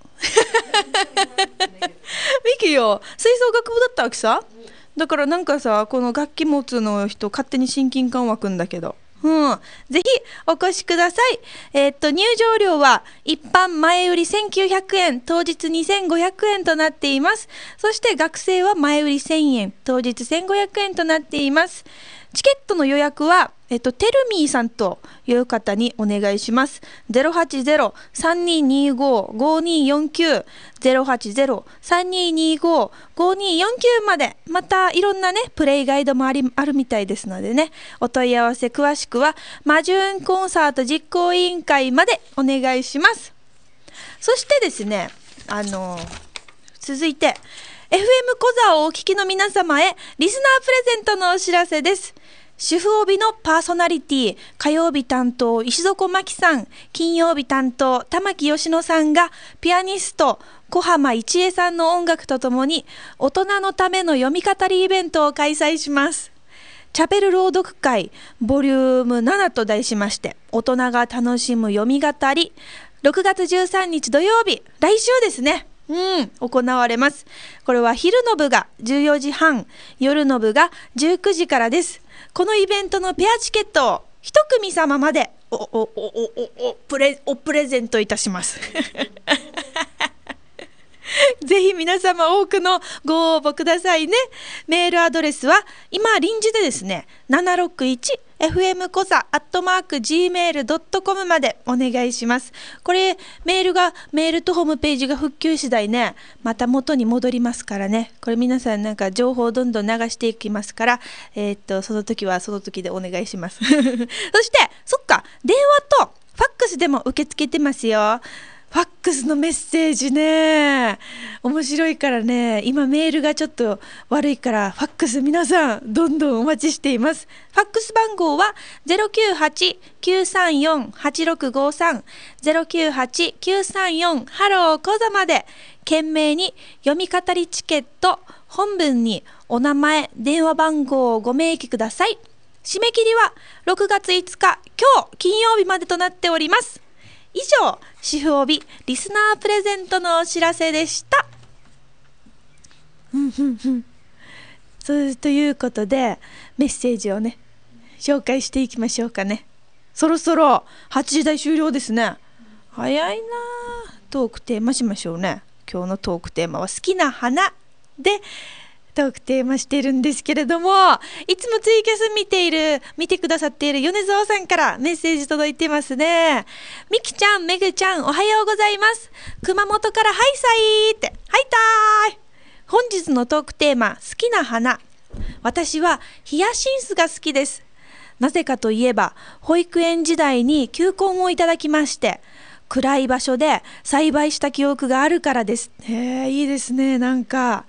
ミキよ、吹奏楽部だったわけさ。だからなんかさ、この楽器持つの人勝手に親近感湧くんだけど、うん、ぜひお越しください。えー、っと入場料は一般前売りせんきゅうひゃくえん、当日にせんごひゃくえんとなっています。そして学生は前売りせんえん、当日せんごひゃくえんとなっています。チケットの予約は、えっと、テルミーさんという方にお願いします。ゼロはちゼロ さんにーにーごー ごーにーよんきゅう ゼロはちゼロ さんにーにーごー ごーにーよんきゅうまで、またいろんなねプレイガイドもありあるみたいですのでね、お問い合わせ詳しくはマジューンコンサート実行委員会までお願いします。そしてですね、あのー、続いて エフエム コザをお聞きの皆様へリスナープレゼントのお知らせです。主婦帯のパーソナリティ、火曜日担当石底真希さん、金曜日担当玉木佳乃さんがピアニスト小浜一恵さんの音楽とともに大人のための読み語りイベントを開催します。チャペル朗読会ボリュームななと題しまして、大人が楽しむ読み語り、ろくがつじゅうさんにち土曜日、来週ですね、うん、行われます。これは昼の部がじゅうよじはん、夜の部がじゅうくじからです。このイベントのペアチケットを一組様までおおおおおおプレおプレゼントいたしますぜひ皆様多くのご応募くださいね。メールアドレスは今臨時でですね、ななろくいちエフエム コザ アットマーク ジーメール ドットコム までお願いします。これメールがメールとホームページが復旧次第ね、また元に戻りますからね。これ皆さんなんか情報をどんどん流していきますから、えー、っとその時はその時でお願いしますそしてそっか、電話とファックスでも受け付けてますよ。ファックスのメッセージね、面白いからね、今メールがちょっと悪いからファックス皆さんどんどんお待ちしています。ファックス番号は ゼロきゅうはち きゅうさんよん はちろくごさん ゼロきゅうはち きゅうさんよん ハローコザまで懸命に読み語りチケット、本文にお名前電話番号をご明記ください。締め切りはろくがついつか、今日金曜日までとなっております。以上、主婦帯リスナープレゼントのお知らせでした。そうということでメッセージをね紹介していきましょうかね。そろそろはちじ台終了ですね。早いな。トークテーマしましょうね。今日のトークテーマは好きな花でトークテーマしているんですけれども、いつもツイキャス見ている見てくださっている米沢さんからメッセージ届いてますね。みきちゃん、めぐちゃん、おはようございます。熊本からハイサイってはいたーい。本日のトークテーマ、好きな花。私はヒヤシンスが好きです。なぜかといえば保育園時代に球根をいただきまして、暗い場所で栽培した記憶があるからです。へえ、いいですね。なんか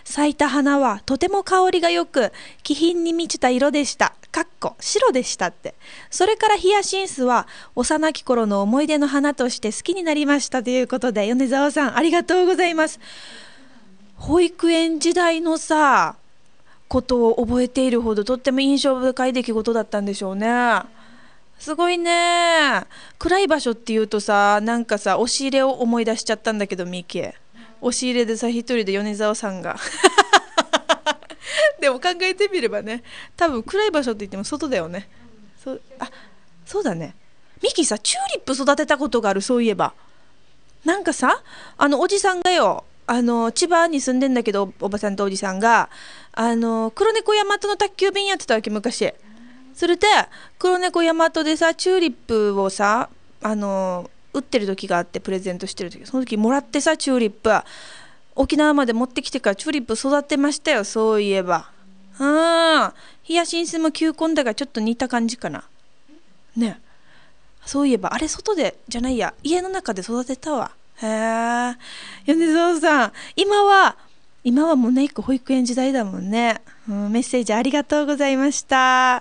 咲いた花はとても香りがよく、気品に満ちた色でした。かっこ白でしたって。それからヒヤシンスは幼き頃の思い出の花として好きになりましたということで、米沢さんありがとうございます。保育園時代のさことを覚えているほどとっても印象深い出来事だったんでしょうね。すごいね。暗い場所っていうとさ、なんかさ押し入れを思い出しちゃったんだけど、ミキ押し入れでさ一人で米沢さんがでも考えてみればね、多分暗い場所って言っても外だよね。そあそうだね。ミキさチューリップ育てたことがある。そういえばなんかさ、あのおじさんがよ、あの千葉に住んでんだけど、おばさんとおじさんがあの黒猫ヤマトの宅急便やってたわけ、昔。それで黒猫ヤマトでさチューリップをさあの売ってる時があって、プレゼントしてる時、その時もらってさ、チューリップ沖縄まで持ってきてからチューリップ育てましたよ、そういえば。うんヒヤシンスも球根だがちょっと似た感じかなね。そういえばあれ外でじゃないや、家の中で育てたわ。へえ。米沢さん、今は今はもうね、一個保育園時代だもんね、うん、メッセージありがとうございました。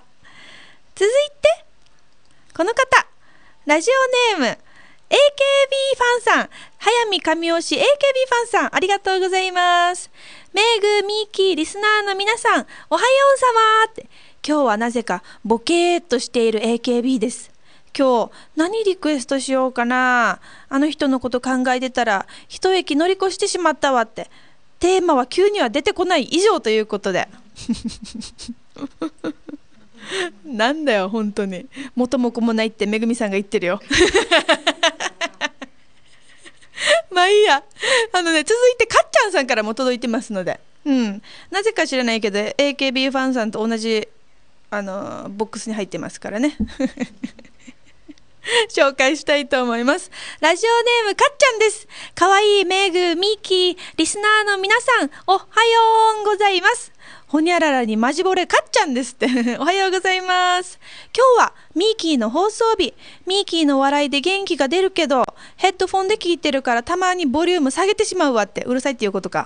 続いてこの方、ラジオネーム エーケービー ファンさん、早見神推し エーケービー ファンさん、ありがとうございます。メグ、ミーキー、リスナーの皆さん、おはようさまって。今日はなぜかボケーっとしている エーケービー です。今日何リクエストしようかな。あの人のこと考えてたら一駅乗り越してしまったわって。テーマは急には出てこない以上ということでなんだよ本当に、元も子もないってめぐみさんが言ってるよまあいいや。あのね、続いてかっちゃんさんからも届いてますので、うんなぜか知らないけど エーケービー ファンさんと同じあのボックスに入ってますからね紹介したいと思います。ラジオネームかっちゃんです。かわいいメグ、ミーキー、リスナーの皆さん、おはようございます。ほにゃららにマジボレかっちゃんですっておはようございます。今日はミーキーの放送日。ミーキーの笑いで元気が出るけど、ヘッドフォンで聞いてるからたまにボリューム下げてしまうわって。うるさいっていうことか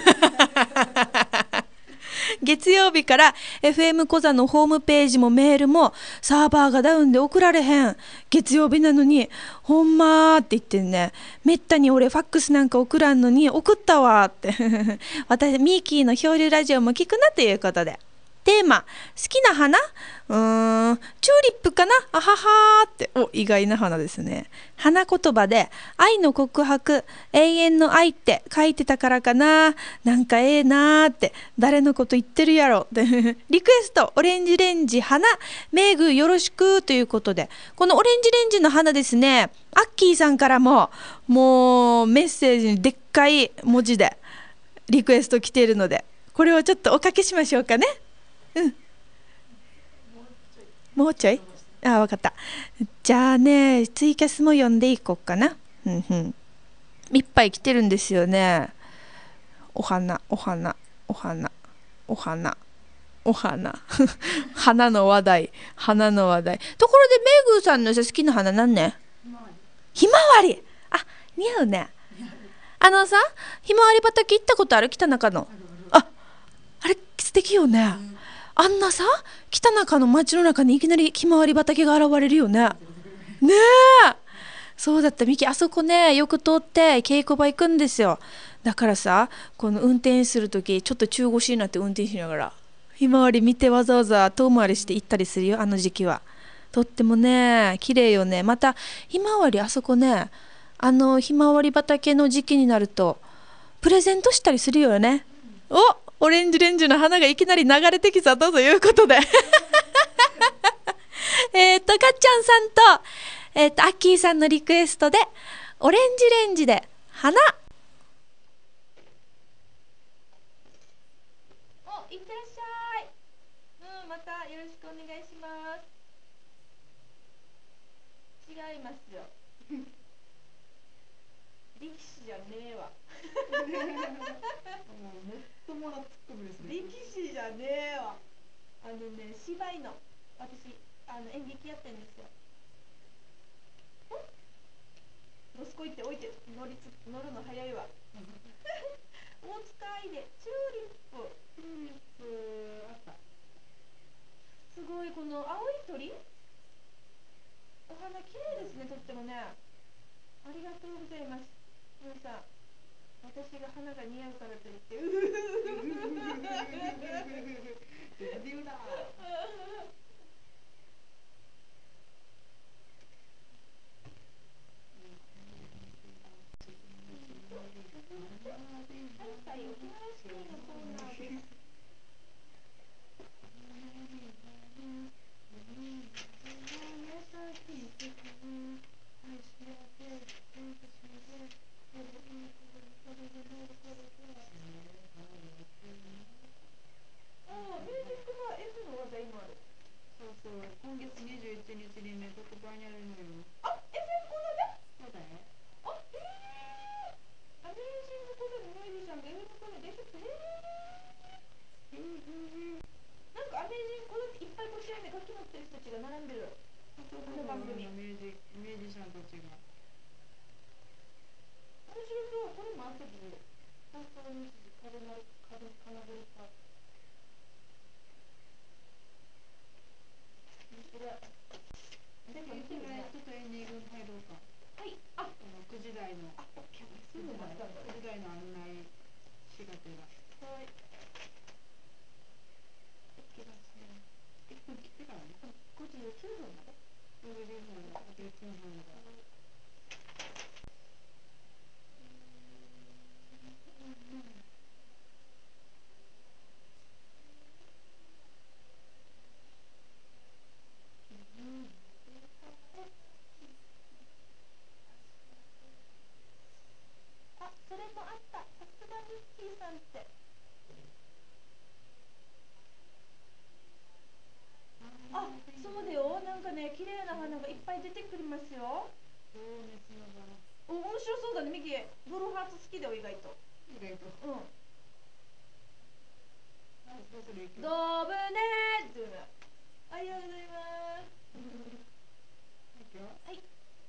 月曜日から エフエム コザのホームページもメールもサーバーがダウンで送られへん。月曜日なのにほんまーって言ってんね。めったに俺ファックスなんか送らんのに送ったわって私ミーキーの漂流ラジオも聞くなということで、テーマ好きな花、うーんチューリップかな、あははーって。お意外な花ですね。花言葉で愛の告白、永遠の愛って書いてたからかな。なんかええなーって、誰のこと言ってるやろってリクエストオレンジレンジ花、メグよろしくということで、このオレンジレンジの花ですね、アッキーさんからももうメッセージにでっかい文字でリクエスト来ているので、これをちょっとおかけしましょうかね。うん、もうちょい、あ、わかった。じゃあね、ツイキャスも読んでいこうかな。うんうん。いっぱい来てるんですよね。お花、お花、お花、お花、お花。花の話題、花の話題。ところで、メグさんの好きな花何ね？ひまわり。あ、似合うね。あのさ、ひまわり畑行ったことある？北中の。あ、あれ素敵よね。あんなさ北中の街の中にいきなりひまわり畑が現れるよね。ねえ、そうだった。ミキあそこねよく通って稽古場行くんですよ。だからさ、この運転するときちょっと中腰になって運転しながらひまわり見てわざわざ遠回りして行ったりするよ。あの時期はとってもね綺麗よね。またひまわりあそこね、あのひまわり畑の時期になるとプレゼントしたりするよね。おオレンジレンジの花がいきなり流れてきたということでえっとかっちゃんさんと、えっとアッキーさんのリクエストでオレンジレンジで花。お、いってらっしゃい。うん、またよろしくお願いします。違いますよ力士じゃねえわ力士じゃねえわ。あのね、芝居の私あの演劇やってるんですよ。どすこいって置いて乗りつ乗るの早いわ大塚いでチューリップ、チューリップあった。すごいこの青い鳥、お花綺麗ですね、とってもね。ありがとうございます。皆さん、私が花が似合うからといってうふふふだ今月にじゅういちにちにね、特番やるのよ。 あ、エフエム コーナーで？ そうだよ。 あ、えー、アメージングコーナーのミュージシャンが エフエム コーナーでしょ。えー、うんうんうん、なんかアメージングコーナーっていっぱいこちらに楽器持ってる人たちが並んでる。あの番組。 ミュージミュージシャンたちが。 面白そう。これもあったけど、本当にカルナカルカナブリパ。 でもいつもちょっとエンディング入ろうか。 はい。あ、 このくじ台の。あ、オッケー。すぐまたくじ台の案内しがてら。 はい。オッケーですね。 いっぷん切ってからね。 ごじきゅうふんまで。 ごじきゅうふんだ。ごじきゅうふんだ。 あ、それもあった。さすがミッキーさんって。あ、そうだよ。なんかね、綺麗な花がいっぱい出てくりますよ。お、面白そうだね、ミキ。ブルーハーツ好きだよ、意外と。 意外と。 うん。 ドブネーっていうの。ありがとうございます。はい。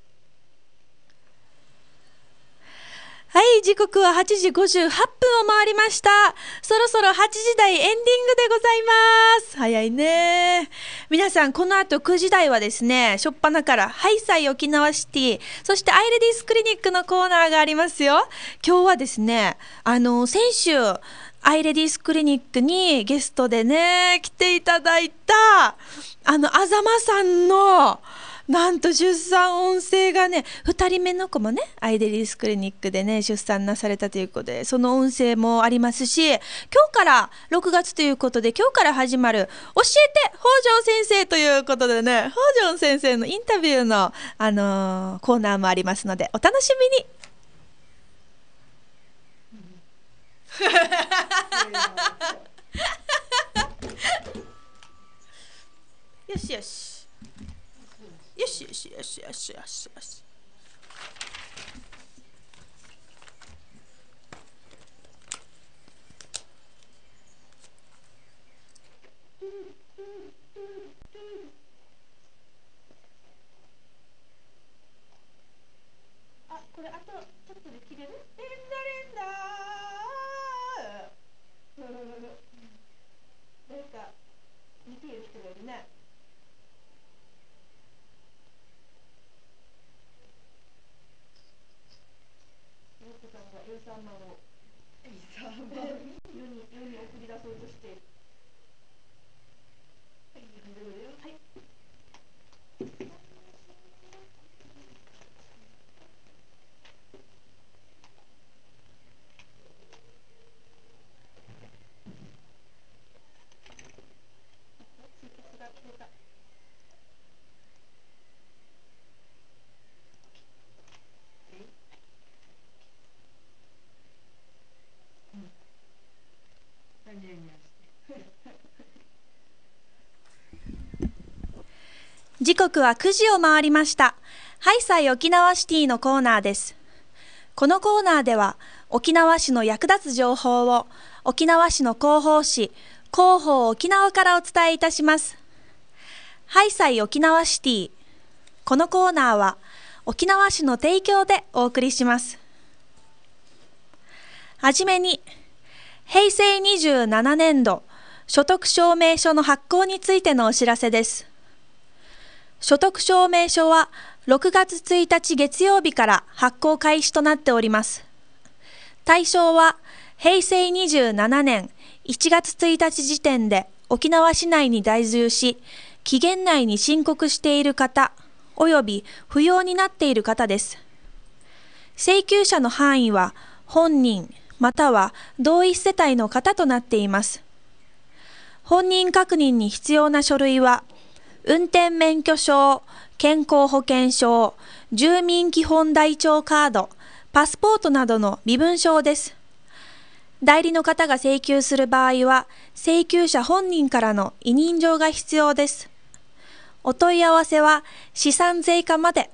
はい、時刻ははちじごじゅうはっぷんを回りました。そろそろはちじ台エンディングでございます。早いね。皆さん、この後くじ台はですね、しょっぱなからハイサイ沖縄シティ、そしてアイレディスクリニックのコーナーがありますよ。今日はですね、あの、先週、アイレディスクリニックにゲストでね、来ていただいた、あの、あざまさんの、なんと出産音声がね、ふたりめの子もね、アイレディスクリニックでね、出産なされたということで、その音声もありますし、今日からろくがつということで、今日から始まる、教えて北条先生ということでね、北条先生のインタビューの、あのー、コーナーもありますので、お楽しみに。よしよし。よしよしよしよしよしよし。あ、これあとちょっとで切れる？レンダレンダー。誰か見ている人がいるね。ゆうこさんがエイサーマンをエイサーマン世に世に送り出そうとしている。はい。時刻はくじを回りました。ハイサイ沖縄シティのコーナーです。このコーナーでは沖縄市の役立つ情報を沖縄市の広報誌広報沖縄からお伝えいたします。ハイサイ沖縄シティ。このコーナーは沖縄市の提供でお送りします。はじめにへいせいにじゅうななねんど所得証明書の発行についてのお知らせです。所得証明書はろくがつついたち月曜日から発行開始となっております。対象はへいせいにじゅうななねんいちがつついたち時点で沖縄市内に在住し、期限内に申告している方及び不要になっている方です。請求者の範囲は本人または同一世帯の方となっています。本人確認に必要な書類は、運転免許証、健康保険証、住民基本台帳カード、パスポートなどの身分証です。代理の方が請求する場合は、請求者本人からの委任状が必要です。お問い合わせは資産税課まで。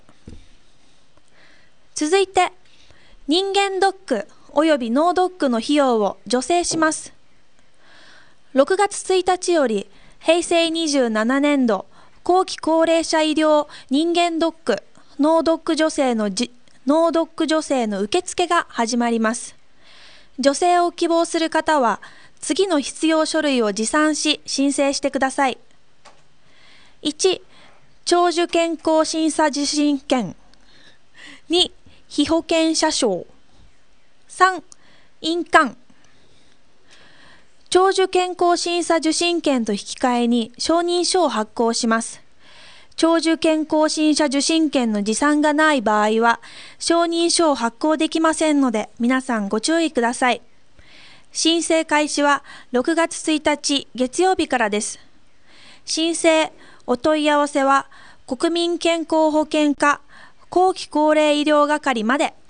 続いて、人間ドックおよび脳ドックの費用を助成します。ろくがつついたちより、へいせいにじゅうななねんど後期高齢者医療人間ドック脳ドック助成のじ脳ドック助成の受付が始まります。助成を希望する方は、次の必要書類を持参し申請してください。いち. 長寿健康審査受診券。に. 被保険者証。さん. 印鑑。長寿健康審査受診券と引き換えに承認書を発行します。長寿健康審査受診券の持参がない場合は、承認書を発行できませんので、皆さんご注意ください。申請開始はろくがつついたち月曜日からです。申請、お問い合わせは国民健康保険課後期高齢医療係まで。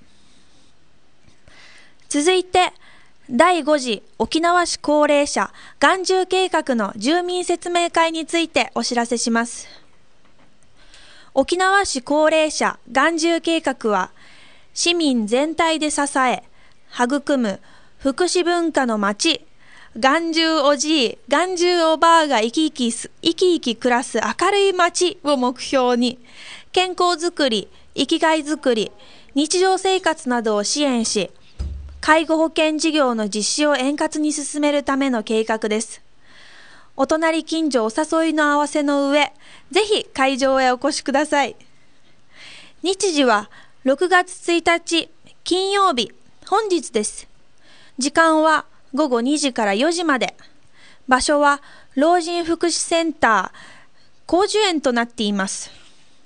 続いて、だいご次沖縄市高齢者眼中計画の住民説明会についてお知らせします。沖縄市高齢者眼中計画は、市民全体で支え、育む福祉文化の街、眼中おじい、眼中おばあが生き生きす、生き生き暮らす明るい街を目標に、健康づくり、生きがいづくり、日常生活などを支援し、介護保険事業の実施を円滑に進めるための計画です。お隣近所お誘いの合わせの上、ぜひ会場へお越しください。日時はろくがつついたち金曜日、本日です。時間はごごにじからよじまで。場所は老人福祉センター広樹園となっています。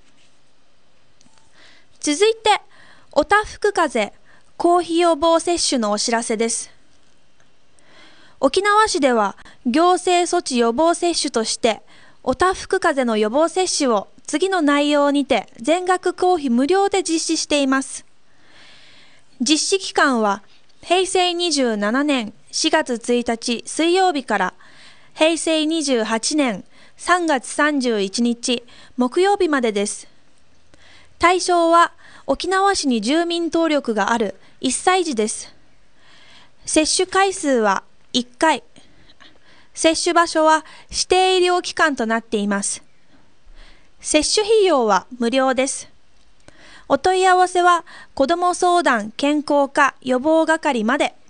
続いて、おたふく風邪公費予防接種のお知らせです。沖縄市では行政措置予防接種として、おたふく風邪の予防接種を次の内容にて全額公費無料で実施しています。実施期間はへいせいにじゅうななねんしがつついたち水曜日からへいせいにじゅうはちねんさんがつさんじゅういちにち木曜日までです。対象は沖縄市に住民登録があるいっさい児です。接種回数はいっかい。接種場所は指定医療機関となっています。接種費用は無料です。お問い合わせは子ども相談健康課予防係まで。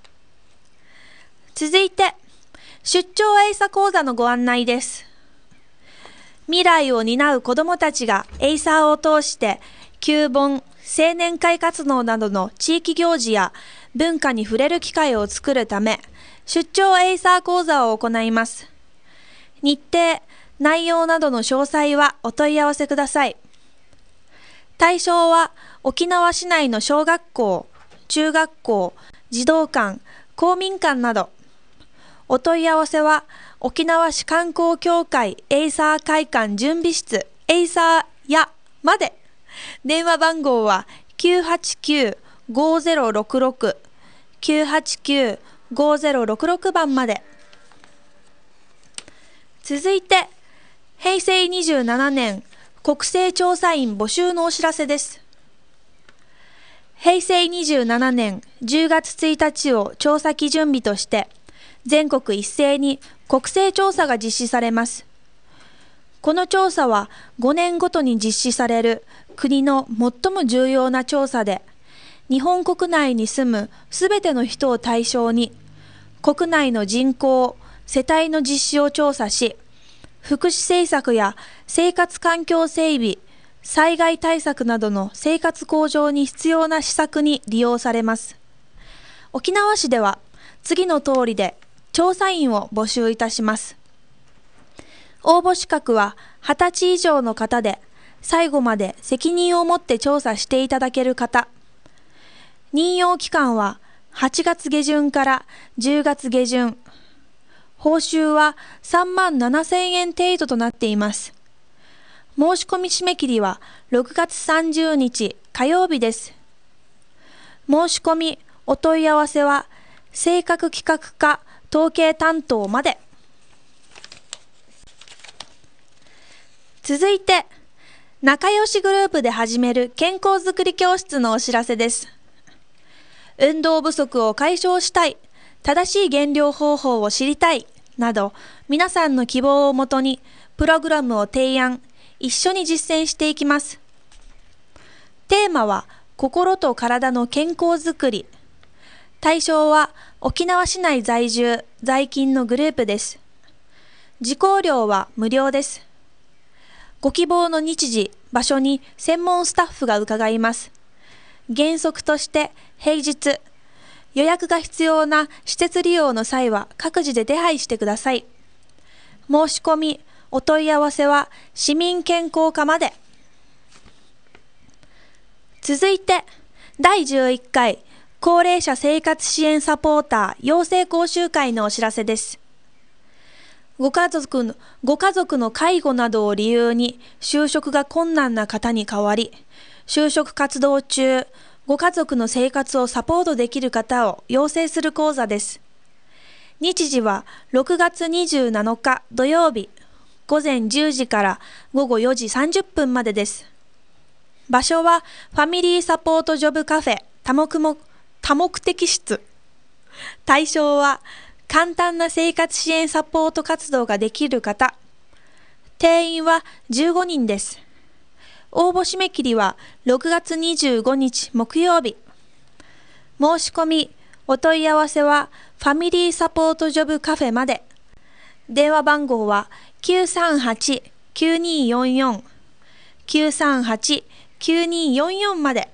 続いて、出張エイサ講座のご案内です。未来を担う子どもたちがエイサーを通して旧盆、青年会活動などの地域行事や文化に触れる機会を作るため、出張エイサー講座を行います。日程、内容などの詳細はお問い合わせください。対象は沖縄市内の小学校、中学校、児童館、公民館など。お問い合わせは沖縄市観光協会エイサー会館準備室エイサーやまで。電話番号は きゅうはちきゅうごゼロろくろく きゅうはちきゅうごゼロろくろく 番まで。続いて、へいせいにじゅうななねん国勢調査員募集のお知らせです。へいせいにじゅうななねんじゅうがつついたちを調査基準日として、全国一斉に国勢調査が実施されます。この調査はごねんごとに実施される国の最も重要な調査で、日本国内に住むすべての人を対象に、 国内の人口、世帯の実施を調査し、福祉政策や生活環境整備、災害対策などの生活向上に必要な施策に利用されます。沖縄市では次の通りで調査員を募集いたします。応募資格ははたち以上の方で、最後まで責任を持って調査していただける方。任用期間ははちがつげじゅんからじゅうがつげじゅん。報酬はさんまんななせんえん程度となっています。申し込み締め切りはろくがつさんじゅうにち火曜日です。申し込み、お問い合わせは正確企画課統計担当まで。続いて、仲良しグループで始める健康づくり教室のお知らせです。運動不足を解消したい、正しい減量方法を知りたい、など、皆さんの希望をもとに、プログラムを提案、一緒に実践していきます。テーマは、心と体の健康づくり。対象は、沖縄市内在住、在勤のグループです。受講料は無料です。ご希望の日時、場所に専門スタッフが伺います。原則として平日、予約が必要な施設利用の際は各自で手配してください。申し込み、お問い合わせは市民健康課まで。続いて、だいじゅういっかい高齢者生活支援サポーター養成講習会のお知らせです。ご家族の、ご家族の介護などを理由に就職が困難な方に代わり、就職活動中、ご家族の生活をサポートできる方を養成する講座です。日時はろくがつにじゅうなのか土曜日、ごぜんじゅうじからごごよじさんじゅっぷんまでです。場所はファミリーサポートジョブカフェ多目も多目的室。対象は簡単な生活支援サポート活動ができる方。定員はじゅうごにんです。応募締め切りはろくがつにじゅうごにち木曜日。申し込み、お問い合わせはファミリーサポートジョブカフェまで。電話番号はきゅうさんはち きゅうにーよんよん きゅうさんはち きゅうにーよんよんまで。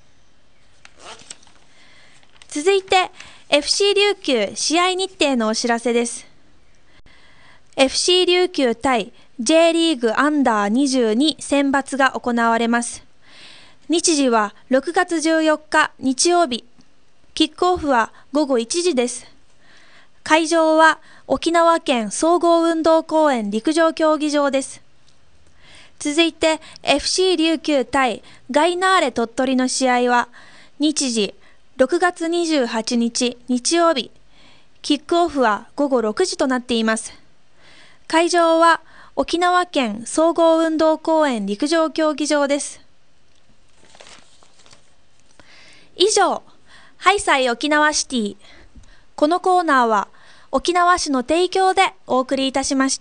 続いて エフシー 琉球試合日程のお知らせです。エフシー 琉球対 J リーグアンダーにじゅうに選抜が行われます。日時はろくがつじゅうよっか日曜日。キックオフはごごいちじです。会場は沖縄県総合運動公園陸上競技場です。続いて エフシー 琉球対ガイナーレ鳥取の試合は日時ろくがつにじゅうはちにち日曜日。キックオフはごごろくじとなっています。会場は沖縄県総合運動公園陸上競技場です。以上、ハイサイ沖縄シティ。このコーナーは沖縄市の提供でお送りいたしました。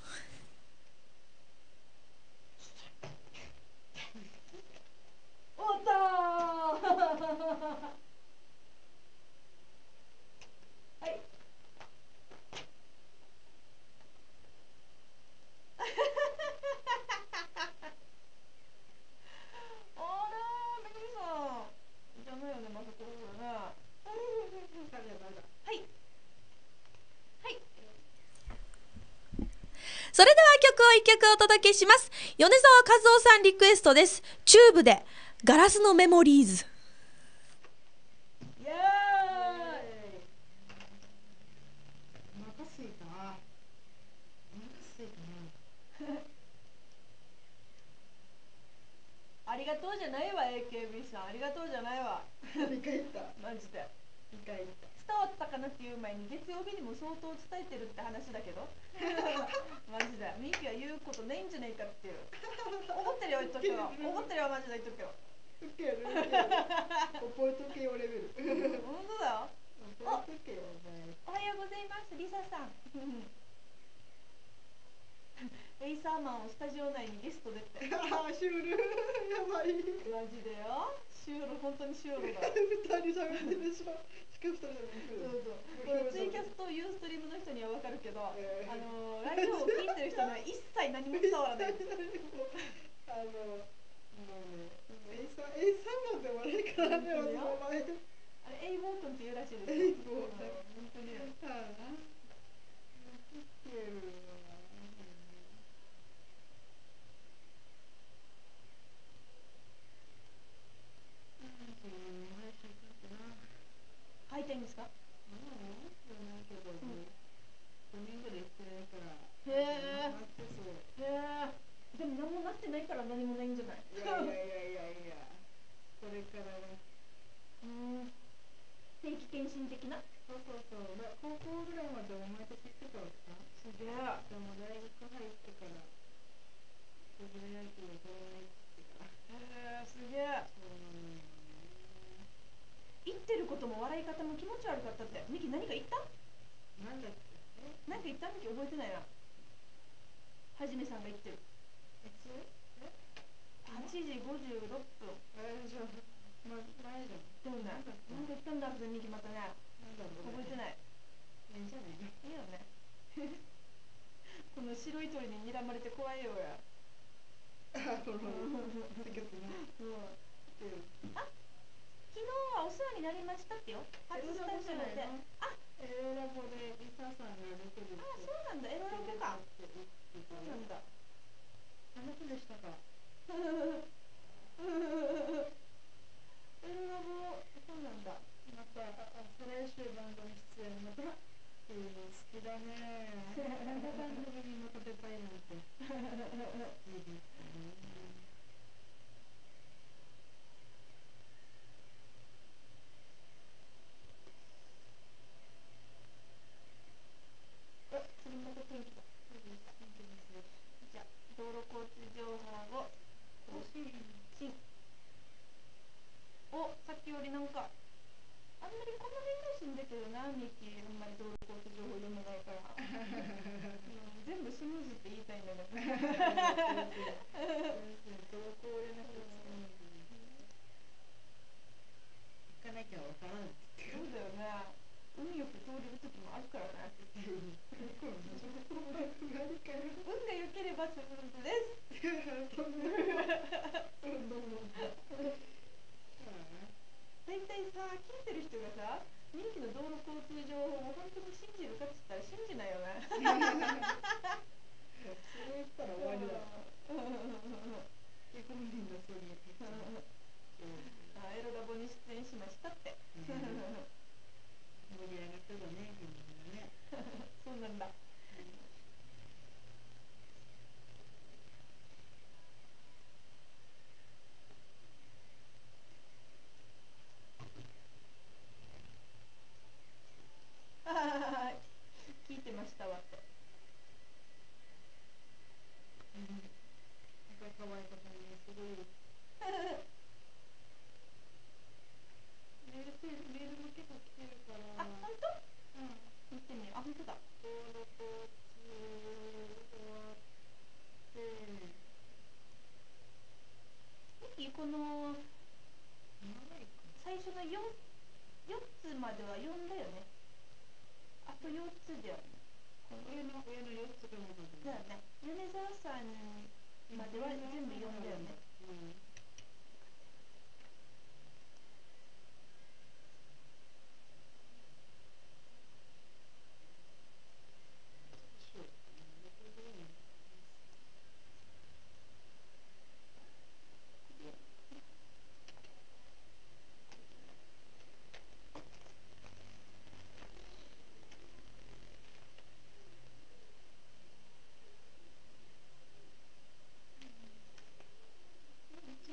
それでは曲を一曲お届けします。米沢和夫さんリクエストです。チューブでガラスのメモリーズ。イエーイ。お腹すいた。お腹すいたな。ありがとうじゃないわ エーケービー さん。ありがとうじゃないわ。にかい言った。マジで。にかい言った。伝わったかなっていう前に月曜日にも相当伝えてるって話だけどマジでミキは言うことないんじゃないかっていう怒ってるよ言っとくよ怒ってるよマジで言っとくよウケる覚えとけよレベル本当だよ覚えとけよおはようございますリサさんエイサーマンをスタジオ内にゲストでってあーシュールやばいマジでよシュール本当にシュールだふたり喋ってるでしょふたりでも来る。 そうそうこれツイキャスとユーストリームの人には分かるけど、えー、あのラジオを聞いてる人には一切何も伝わらない。あのもうね、エイサー、エイサーマンでもないからね、私の前。 あれエイボートンっていうらしいですよ。 エイボートン、本当に。 ああ、 入ってんですか？ うん、知らないけど、ごにんぐらい行ってないから。 へー。 なってそう。 へー。でも何もなってないから何もないんじゃない？ いやいやいやいやいや。これからね。 うん。定期検診的な？ そうそうそう。高校ぐらいまでお前と知ってたわけか？ すげえ。 でも大学入ってから、プロ野球を取らないってから。 へー、すげえ。 そうなんだよね。 言ってることも笑い方も気持ち悪かったって。ミキ何か言った？ なんだっけ？ なんか言った？ミキ覚えてないな。はじめさんが言ってる。 いつ？え？ はちじごじゅうろっぷん。 えー、じゃあ、ま、前じゃん。 でもね、なんか言ったんだってミキまたね。 なんだろう、 覚えてない。 いいんじゃないの？ いいよね。この白い鳥に睨まれて怖いよや。 あ、この、せけつな。 うん。あ、昨日はお世話になりましたってよ。初スタジオで。あ、 エロラボでリサさんが出てるって。 あ、そうなんだ。エロラボか。そうなんだ。 話でしたか。 エロラボ、そうなんだ。 また、再来週番組出演また、えー、好きだね。この番組にまた出たいなんて。いいですね。 あ、そんなこと天気だ。じゃあ、道路交通情報を更新。お、さっきよりなんか、あんまりこの辺が死んだけどな、ミキ、あんまり道路交通情報読めないから。うん、全部スムーズって言いたいんだけど。どこを入れなくて行かなきゃわからんって。 そうだよね。海よく通れる時もあるからね。運が良ければスムーズです。大体さ、聞いてる人がさ、ミキの道路交通情報を本当に信じるかって言ったら信じないよね。 それ言ったら終わりだ。結構みんなそういうピッチあ、エロラボに出演しましたって。 盛り上がっただね、君ね。 そうなんだ。聞いてましたわと。 うん。なんか可愛いことにすごい。メールメールも結構来てるから。 あ、本当？うん。見てみよう。あ、本当だ。 登録中終わって。 ミキこの最初の 4, 4つまでは読んだよね。あとよっつだよね。 上の上のよっつがまだだよね。米沢さんまでは全部読んだよね。 うん。一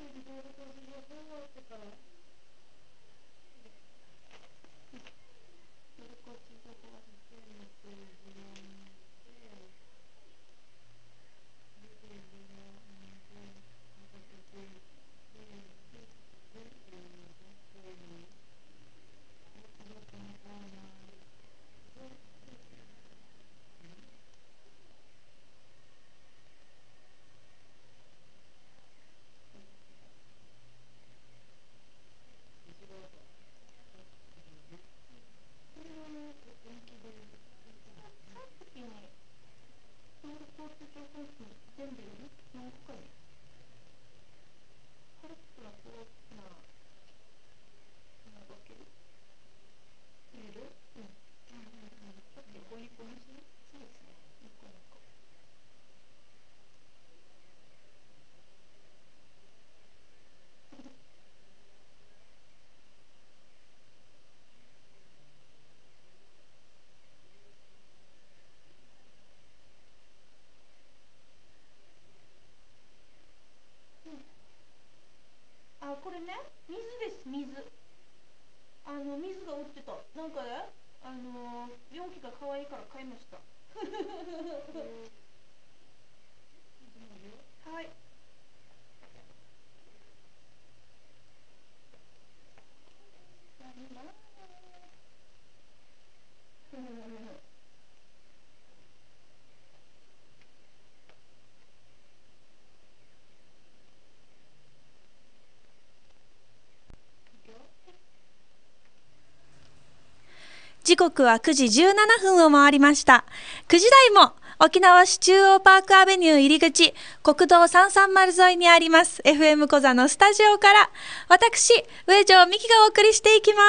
時刻はくじじゅうななふんを回りました。くじ台も沖縄市中央パークアベニュー入り口、国道さんさんまる沿いにあります エフエム コザのスタジオから、私、上条美希がお送りしていきます。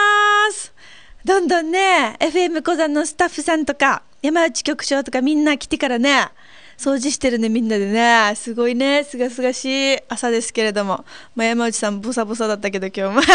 どんどんね、エフエム コザのスタッフさんとか、山内局長とかみんな来てからね、掃除してるね、みんなでね。すごいね、すがすがしい朝ですけれども。まあ、山内さんボサボサだったけど今日も。という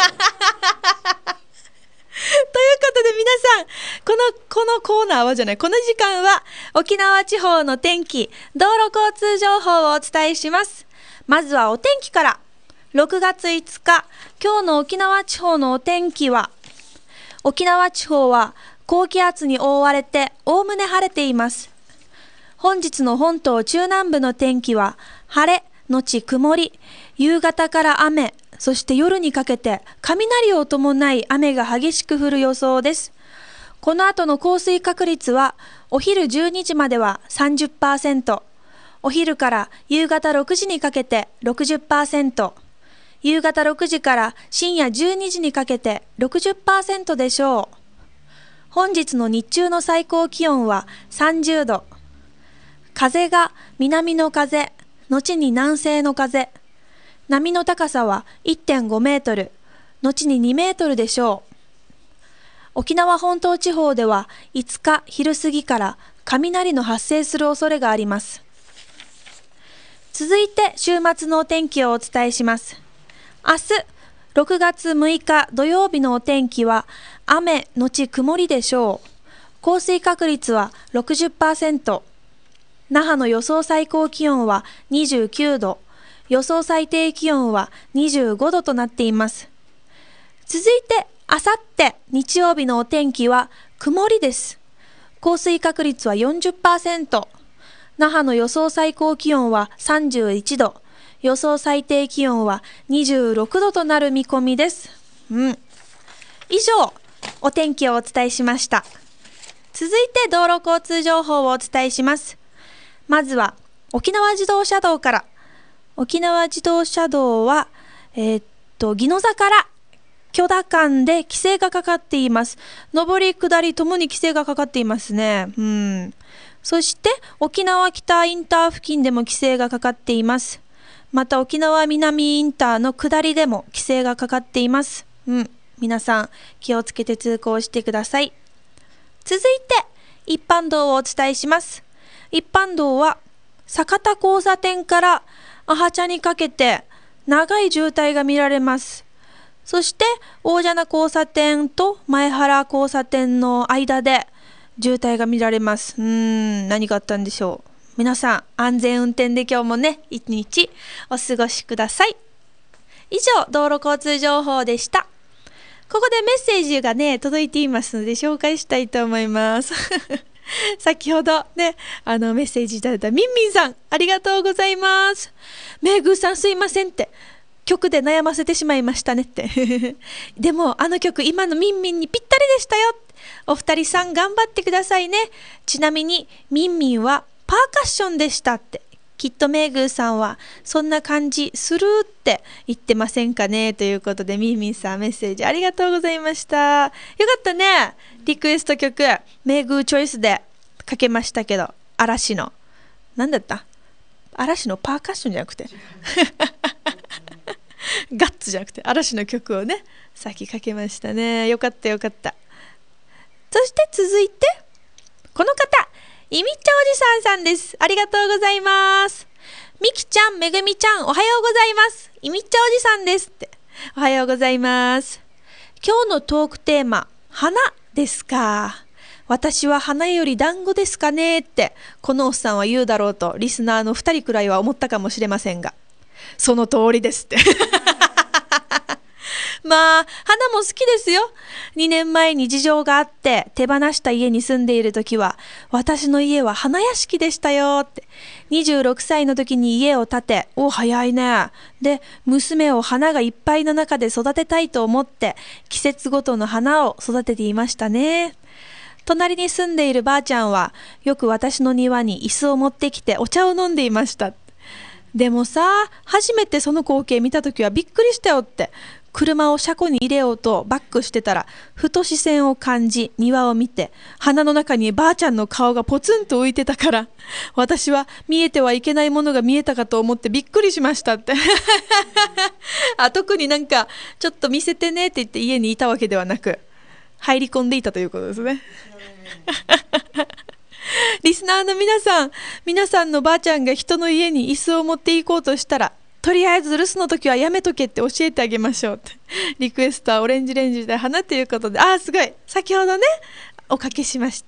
ことで皆さん、この、このコーナーはじゃない、この時間は沖縄地方の天気、道路交通情報をお伝えします。まずはお天気から。ろくがついつか、今日の沖縄地方のお天気は、沖縄地方は高気圧に覆われておおむね晴れています。本日の本島中南部の天気は晴れのち曇り、夕方から雨、そして夜にかけて雷を伴い雨が激しく降る予想です。この後の降水確率はお昼じゅうにじまでは さんじゅっパーセント、お昼から夕方ろくじにかけて ろくじゅっパーセント、夕方ろくじから深夜じゅうにじにかけて ろくじゅっパーセント でしょう。本日の日中の最高気温はさんじゅうど。風が南の風、後に南西の風。波の高さは いってんごメートル、後ににメートルでしょう。沖縄本島地方ではいつか昼過ぎから雷の発生する恐れがあります。続いて週末のお天気をお伝えします。明日ろくがつむいか土曜日のお天気は雨のち曇りでしょう。降水確率は ろくじゅっパーセント。那覇の予想最高気温はにじゅうきゅうど、予想最低気温はにじゅうごどとなっています。続いてあさって日曜日のお天気は曇りです。降水確率は よんじゅっパーセント。那覇の予想最高気温はさんじゅういちど、予想最低気温はにじゅうろくどとなる見込みです。うん。以上、お天気をお伝えしました。続いて道路交通情報をお伝えします。まずは沖縄自動車道から。沖縄自動車道は、えー、っと、宜野座から許田間で規制がかかっています。上り下りともに規制がかかっていますね。うん。そして沖縄北インター付近でも規制がかかっています。また沖縄南インターの下りでも規制がかかっています。うん。皆さん気をつけて通行してください。続いて一般道をお伝えします。一般道は酒田交差点からアハチャにかけて長い渋滞が見られます。そして大蛇名交差点と前原交差点の間で渋滞が見られます。うーん、何があったんでしょう。皆さん安全運転で今日もね、一日お過ごしください。以上、道路交通情報でした。ここでメッセージがね、届いていますので紹介したいと思います。先ほどね、あのメッセージいただいたみんみんさん、ありがとうございます。めぐさんすいませんって。曲で悩ませてしまいましたねって。でもあの曲今のみんみんにぴったりでしたよ。お二人さん頑張ってくださいね。ちなみにみんみんはパーカッションでしたって。きっとめぐさんはそんな感じするって言ってませんかね、ということでみんみんさんメッセージありがとうございました。よかったね。リクエスト曲めぐチョイスでかけましたけど、嵐の何だった、嵐のパーカッションじゃなくてガッツじゃなくて嵐の曲をね、さっきかけましたね。よかったよかった。そして続いてこの方、いみっちゃおじさんさんです。ありがとうございます。みきちゃん、めぐみちゃん、おはようございます。いみっちゃおじさんですって。おはようございます。今日のトークテーマ、花ですか。私は花より団子ですかねってこのおっさんは言うだろうとリスナーのふたりくらいは思ったかもしれませんが、その通りですってまあ花も好きですよ。にねんまえに事情があって手放した家に住んでいる時は、私の家は花屋敷でしたよって。にじゅうろくさいの時に家を建て、お早いね。で娘を花がいっぱいの中で育てたいと思って季節ごとの花を育てていましたね。隣に住んでいるばあちゃんはよく私の庭に椅子を持ってきてお茶を飲んでいました。でもさ、初めてその光景見たときはびっくりしたよって。 車を車庫に入れようとバックしてたら、ふと視線を感じ庭を見て、花の中にばあちゃんの顔がポツンと浮いてたから、私は見えてはいけないものが見えたかと思ってびっくりしましたってあ、特になんかちょっと見せてねって言って家にいたわけではなく、入り込んでいたということですねリスナーの皆さん、皆さんのばあちゃんが人の家に椅子を持っていこうとしたら、とりあえず留守の時はやめとけって教えてあげましょうって。リクエストはオレンジレンジで花ということで、あーすごい、先ほどねおかけしました。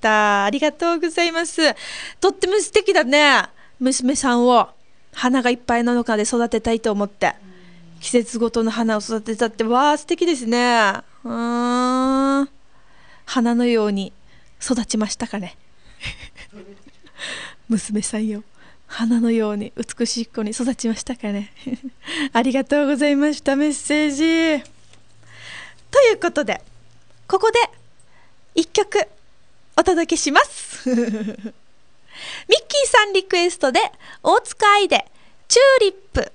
ありがとうございます。とっても素敵だね。娘さんを花がいっぱいの中で育てたいと思って、季節ごとの花を育てたって、わー素敵ですね。うーん、花のように育ちましたかね娘さんよ、花のように美しい子に育ちましたかねありがとうございました。メッセージということで、ここで一曲お届けしますミッキーさんリクエストで大塚愛でチューリップ。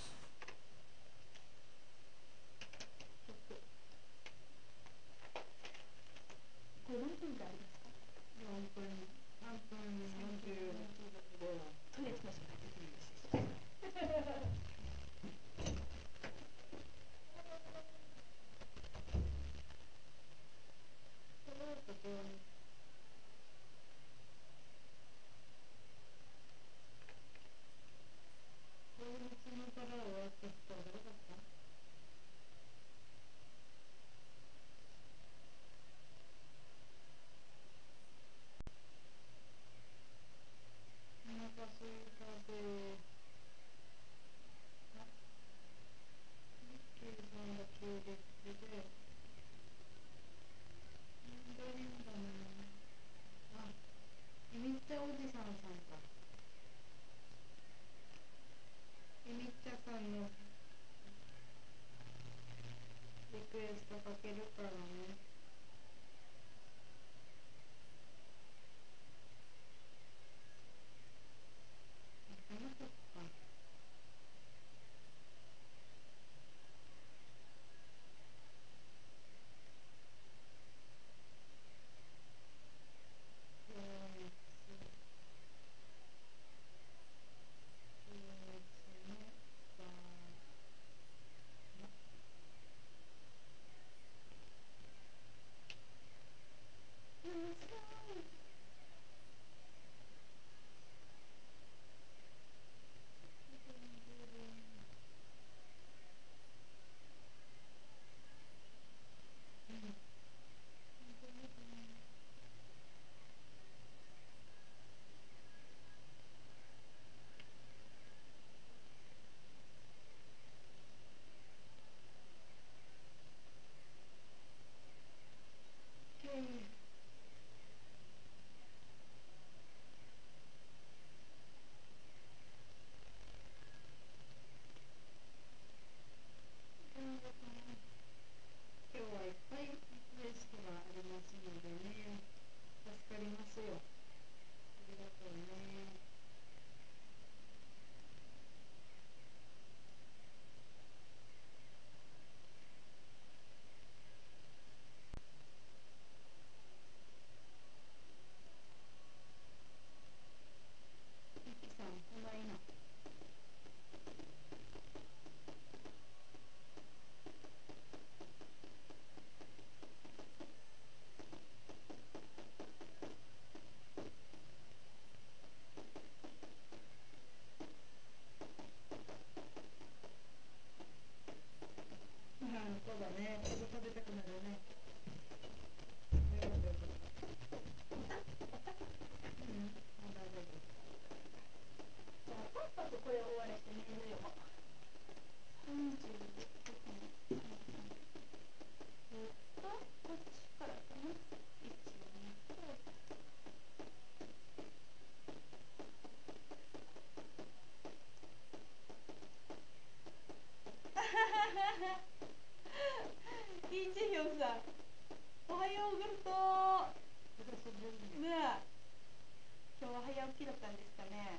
イチヒョンさん、おはようございます。ねえ、今日は早起きだったんですかね。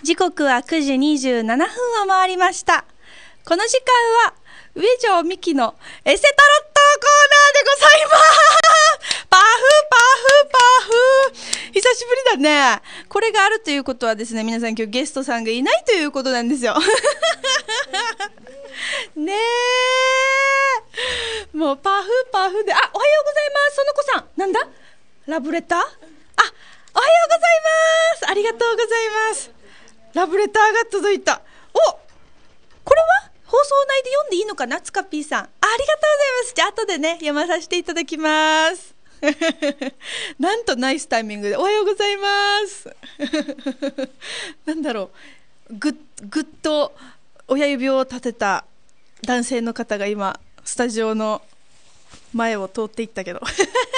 時刻はくじにじゅうななふんを回りました。この時間は上条美希のエセタロットコーナーでございます。パフパフパフ、久しぶりだね。これがあるということはですね、皆さん今日ゲストさんがいないということなんですよ。ねえ、もうパフパフで、あ、おはようございます。その子さん、なんだラブレター、あ、おはようございます。ありがとうございます。ラブレターが届いた。お、これは放送内で読んでいいのかな、つかぴーさん。あ、ありがとうございます。じゃあ後でね、読まさせていただきます。なんとナイスタイミングでおはようございます。なんだろう、ぐっぐっと親指を立てた男性の方が今スタジオの前を通っていったけど。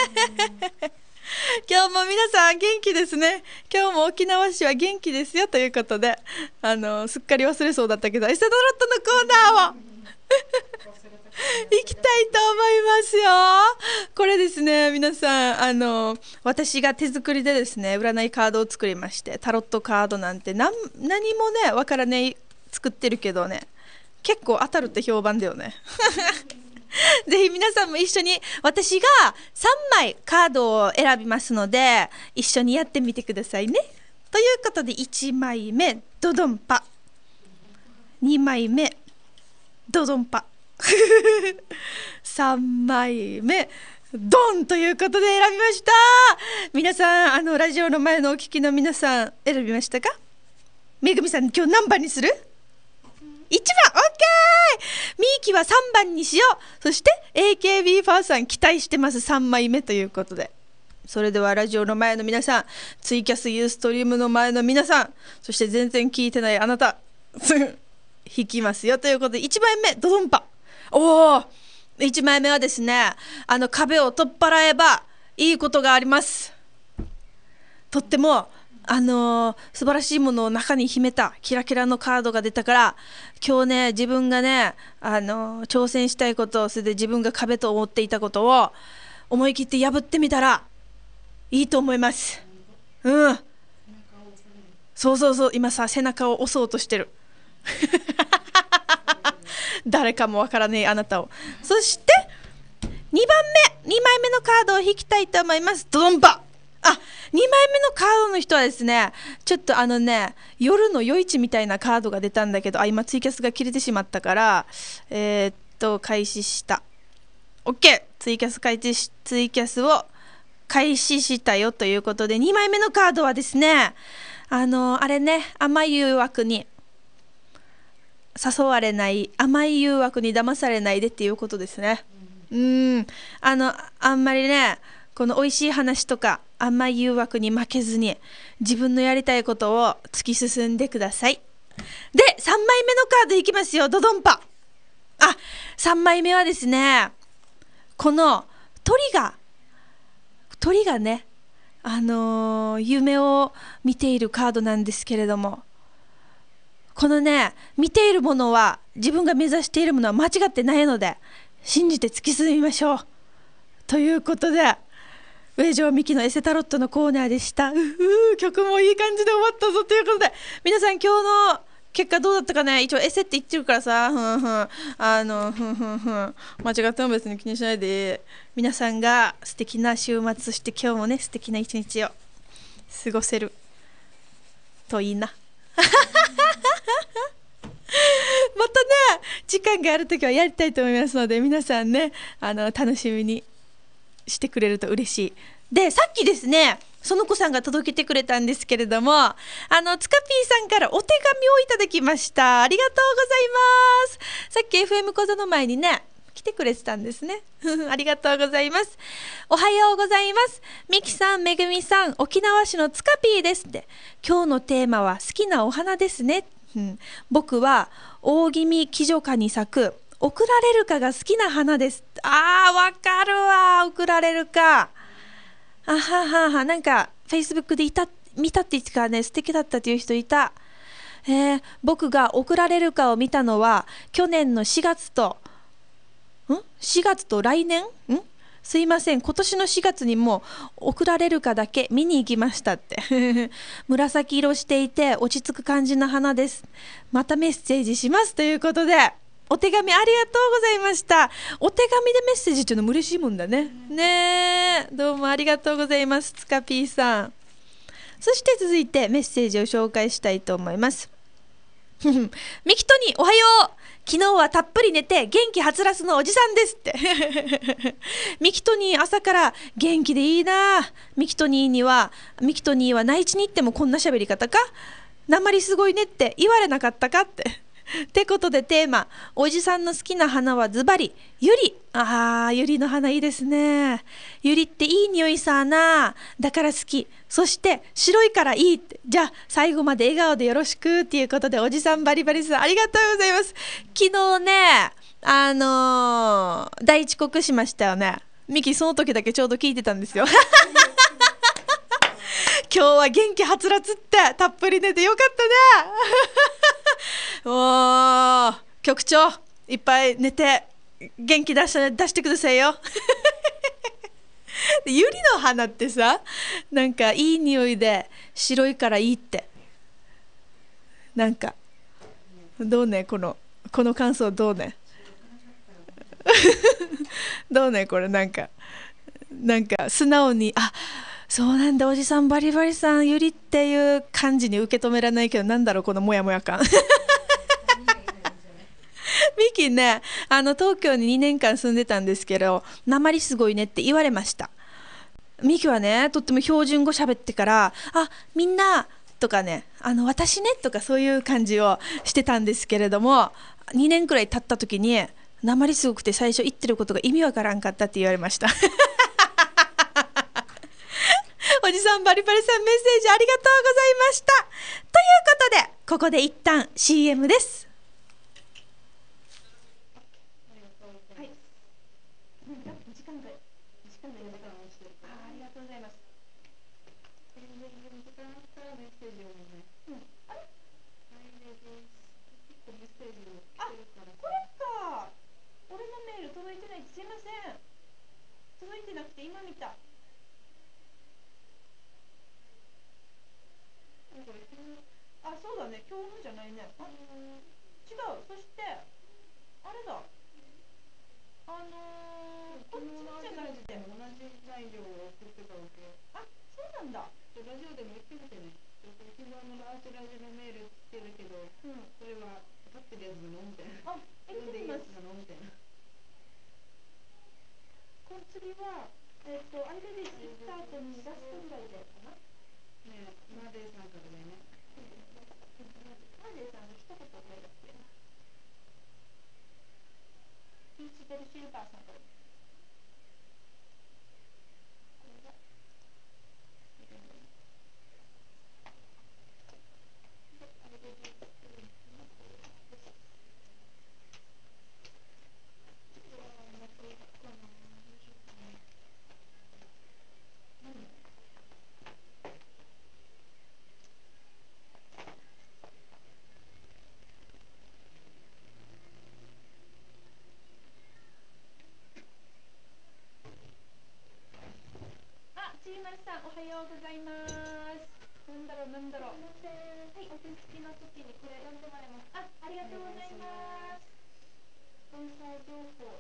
今日も皆さん元気ですね。今日も沖縄市は元気ですよということで、あのすっかり忘れそうだったけど、エセドロットのコーナーを行きたいと思いますよ。これですね、皆さん、あの私が手作りでですね、占いカードを作りまして、タロットカードなんて何何もねわからない作ってるけどね、結構当たるって評判だよね。ぜひ皆さんも一緒に、私がさんまいカードを選びますので一緒にやってみてくださいね。ということで、いちまいめドドンパ、にまいめドドンパ、さんまいめドンということで選びました。皆さん、あのラジオの前のお聞きの皆さん、選びましたか？めぐみさん、今日何番にする？いちばん、オッケー。ミーキはさんばんにしよう。そして エーケービー ファーさん期待してます、さんまいめということで。それではラジオの前の皆さん、ツイキャスユーストリームの前の皆さん、そして全然聞いてないあなた、引きますよということで、いちまいめドドンパ。おお、いちまいめはですね、あの壁を取っ払えばいいことがあります。とってもあのー、素晴らしいものを中に秘めたキラキラのカードが出たから、今日ね、自分がね、あのー、挑戦したいこと、それで自分が壁と思っていたことを思い切って破ってみたらいいと思います。うん、そうそうそう、今さ背中を押そうとしてる。誰かもわからねえあなたを。そしてにばんめ、にまいめのカードを引きたいと思います。ドドンパ。あ、にまいめのカードの人はですね、ちょっとあのね、夜の夜市みたいなカードが出たんだけど、あ、今ツイキャスが切れてしまったから、えー、っと開始した。 OK、 ツイキャス開始しツイキャスを開始したよということで、にまいめのカードはですね、あのあれね、甘い誘惑に誘われない、甘い誘惑に騙されないでっていうことですね。うん、あのあんまりね、この美味しい話とか甘い誘惑に負けずに自分のやりたいことを突き進んでください。で、さんまいめのカードいきますよ。ドドンパ。あ、さんまいめはですね、この鳥が鳥がね、あのー、夢を見ているカードなんですけれども、このね、見ているものは、自分が目指しているものは間違ってないので、信じて突き進みましょうということで、上条美希のエセタロットのコーナーでした。うふ、曲もいい感じで終わったぞということで、皆さん今日の結果どうだったかね。一応エセって言ってるからさ、ふんふん、あのふんふんふん、間違っても別に気にしないで、皆さんが素敵な週末、そして今日もね、素敵な一日を過ごせるといいな。またね、時間があるときはやりたいと思いますので、皆さんね、あの楽しみにしてくれると嬉しい。で、さっきですね、その子さんが届けてくれたんですけれども、あのつかぴーさんからお手紙をいただきました。ありがとうございます。さっき エフエム 講座の前にね、来てくれてたんですね。ありがとうございます。おはようございます。みきさん、めぐみさん、沖縄市のつかぴーですって。今日のテーマは好きなお花ですね。うん、僕は大気味鬼女花に咲くオクラレルカが好きな花です。あー、わかるわ、オクラレルカ。あははは、なんかフェイスブックでいた見たって言ってからね、素敵だったっていう人いた。えー、僕がオクラレルカを見たのは去年のしがつとんしがつと来年んすいません、今年のしがつにも送られるかだけ見に行きましたって紫色していて落ち着く感じの花です。またメッセージしますということで、お手紙ありがとうございました。お手紙でメッセージっていうのも嬉しいもんだね。ねえ、どうもありがとうございます、つかぴーさん。そして続いてメッセージを紹介したいと思います。ミキトにおはよう。昨日はたっぷり寝て元気はつらつのおじさんですってミキトニー朝から元気でいいな。ミキトニーにはミキトニーは内地に行ってもこんな喋り方か、なまりすごいねって言われなかったかってってことでテーマ、おじさんの好きな花はズバリユリ。あー、ユリの花いいですね。ユリっていい匂いさな、だから好き。そして白いからいいって。じゃあ最後まで笑顔でよろしくっていうことで、おじさんバリバリさんありがとうございます。昨日ね、あのー、大遅刻しましたよね。ミキその時だけちょうど聞いてたんですよ今日は元気はつらつってたっぷり寝てよかったねおー、局長いっぱい寝て元気出して出してくださいよユリの花ってさ、なんかいい匂いで白いからいいって、なんかどうね、このこの感想どうねどうね、これなんかなんか素直に、あ、そうなんだ、おじさんバリバリさんユリっていう感じに受け止められないけど、なんだろうこのモヤモヤ感ミキね、あの東京ににねんかん住んでたんですけど、なまりすごいねって言われました。ミキはね、とっても標準語喋ってから、あ、みんなとかね、あの私ねとかそういう感じをしてたんですけれども、にねんくらい経った時になまりすごくて最初言ってることが意味わからんかったって言われましたおじさんバリバリさんメッセージありがとうございました。ということでここで一旦 シーエム です。届いてなくて今見た。あ、そうだね、今日のじゃないね。あ、違う。そしてあれだ、あのー、こっちじゃなくて同じ内容を送ってたわけ。あ、そうなんだ。ラジオでも言ってみてね。昨日のラジオのメール来てるけど、うん、これは当たってるやつなのみたいな。あ、え、読んでいいやつなのみたいな。この次は、えっと、あれで行った後にラストぐらいでかな。ねえ、マーデーさんからだよね。マーデーさんが一言これだっけ。ピーチベルシルバーさんから。これが。あれでさんおはようございます。なんだろうなんだろう。すみません。はい、お手つきの時にこれ読んでもらいます。あ、ありがとうございます。盆栽情報。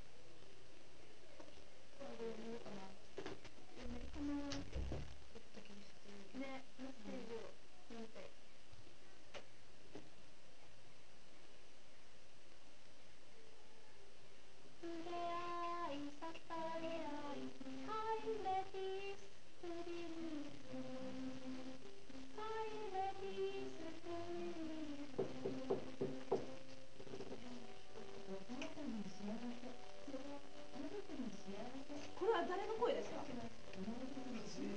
これ読めるかな。読めるかな。ね、メッセージを読んで。触れ合い、支え合い、ハイレディース。これは誰の声ですか？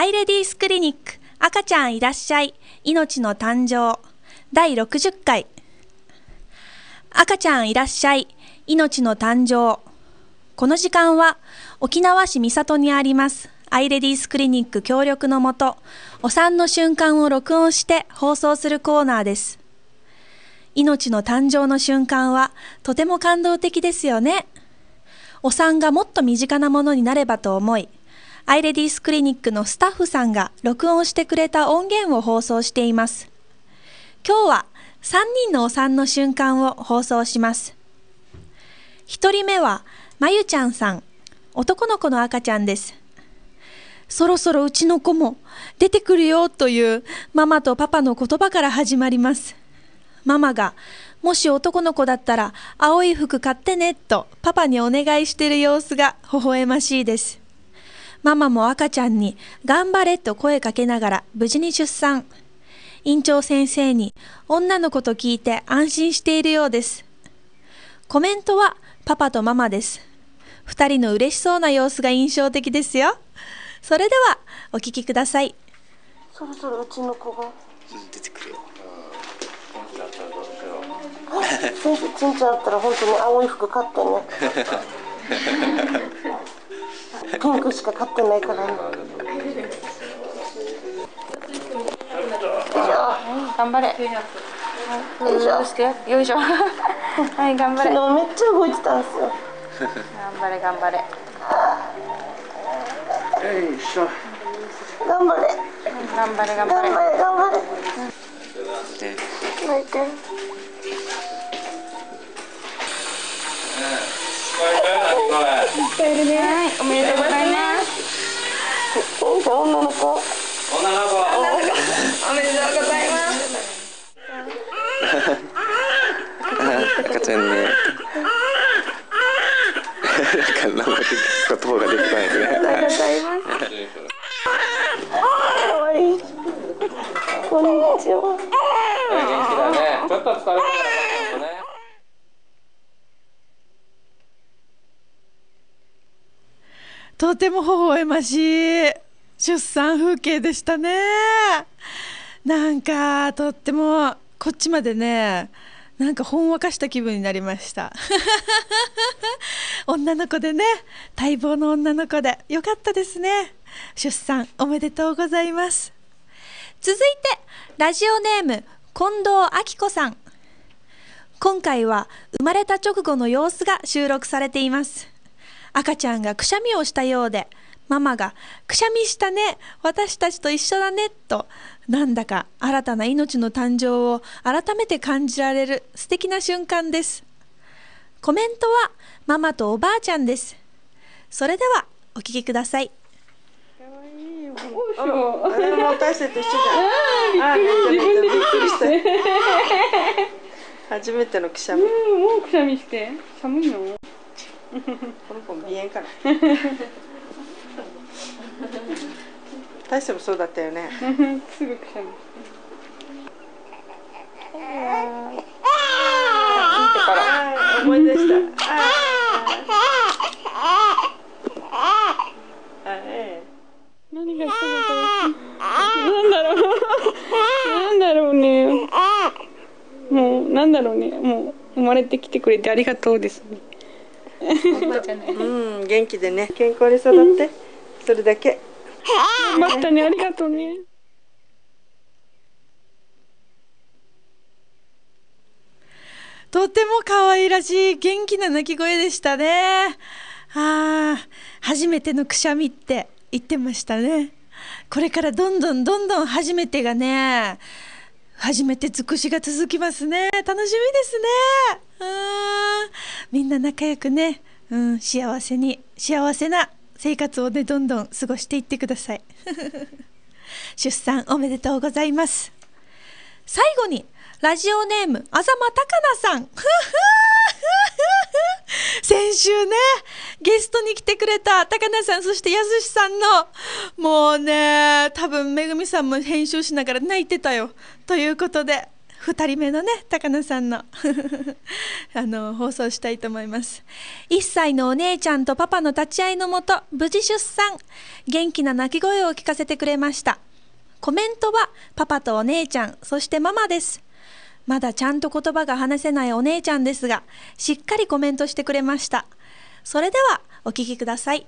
アイレディースクリニック赤ちゃんいらっしゃい命の誕生だいろくじゅっかい。赤ちゃんいらっしゃい命の誕生。この時間は沖縄市三郷にありますアイレディースクリニック協力のもと、お産の瞬間を録音して放送するコーナーです。命の誕生の瞬間はとても感動的ですよね。お産がもっと身近なものになればと思い、アイレディースクリニックのスタッフさんが録音してくれた音源を放送しています。今日はさんにんのお産の瞬間を放送します。ひとりめはまゆちゃんさん、男の子の赤ちゃんです。そろそろうちの子も出てくるよというママとパパの言葉から始まります。ママがもし男の子だったら青い服買ってねとパパにお願いしている様子が微笑ましいです。ママも赤ちゃんに頑張れと声かけながら無事に出産。院長先生に女の子と聞いて安心しているようです。コメントはパパとママです。二人の嬉しそうな様子が印象的ですよ。それではお聞きください。 そろそろうちの子が出てくるよ。 先生、ちんちゃんあったら本当に青い服買ってね。ピンクしか買ってないからね。 頑張れ。 よいしょ。 よいしょ。はい、頑張れ。 昨日めっちゃ動いてたんですよ。 頑張れ、頑張れ。 よいしょ。 頑張れ。 頑張れ、頑張れ。 頑張れ、頑張れ。 で、 泣いて。 はい、おめでとうございます。 じゃあ女の子。 女の子。 おめでとうございます。 赤ちゃんね。なんか生的言葉が出てこないですね。 ありがとうございます。かわいい。こんにちは。 元気だね。ちょっと疲れたね。 とても微笑ましい出産風景でしたね。なんかとってもこっちまでね、なんかほんわかした気分になりました女の子でね、待望の女の子でよかったですね。出産おめでとうございます。続いてラジオネーム近藤明子さん。今回は生まれた直後の様子が収録されています。赤ちゃんがくしゃみをしたようで、ママがくしゃみしたね、私たちと一緒だねと、なんだか新たな命の誕生を改めて感じられる素敵な瞬間です。コメントはママとおばあちゃんです。それではお聞きください。 あら、あれも大勢と一緒じゃん。ああ、自分でびっくりした。初めてのくしゃみ。 もうくしゃみして、寒いの。 この子鼻炎かな。大勢もそうだったよね。 すぐくしゃみして。 聞いてから。思い出した。 何がしたのか。なんだろう。なんだろうね。もうなんだろうね。もう生まれてきてくれてありがとうですね。 うん、元気でね、健康に育って、それだけ。 頑張ったね、ありがとうね。 とても可愛らしい元気な泣き声でしたね。あー、初めてのくしゃみって言ってましたね。これからどんどんどんどん初めてがね、初めて尽くしが続きますね。楽しみですね。うーん、みんな仲良くね、うん、幸せに幸せな生活をね、どんどん過ごしていってください出産おめでとうございます。最後にラジオネームあざまたかなさん先週ね、ゲストに来てくれた高菜さん、そしてやすしさんの、もうね、多分めぐみさんも編集しながら泣いてたよということで、 ふたりめのね高野さんのあの放送したいと思います。いっさいのお姉ちゃんとパパの立ち会いのもと無事出産、元気な泣き声を聞かせてくれました。コメントはパパとお姉ちゃん、そしてママです。まだちゃんと言葉が話せないお姉ちゃんですが、しっかりコメントしてくれました。それではお聞きください。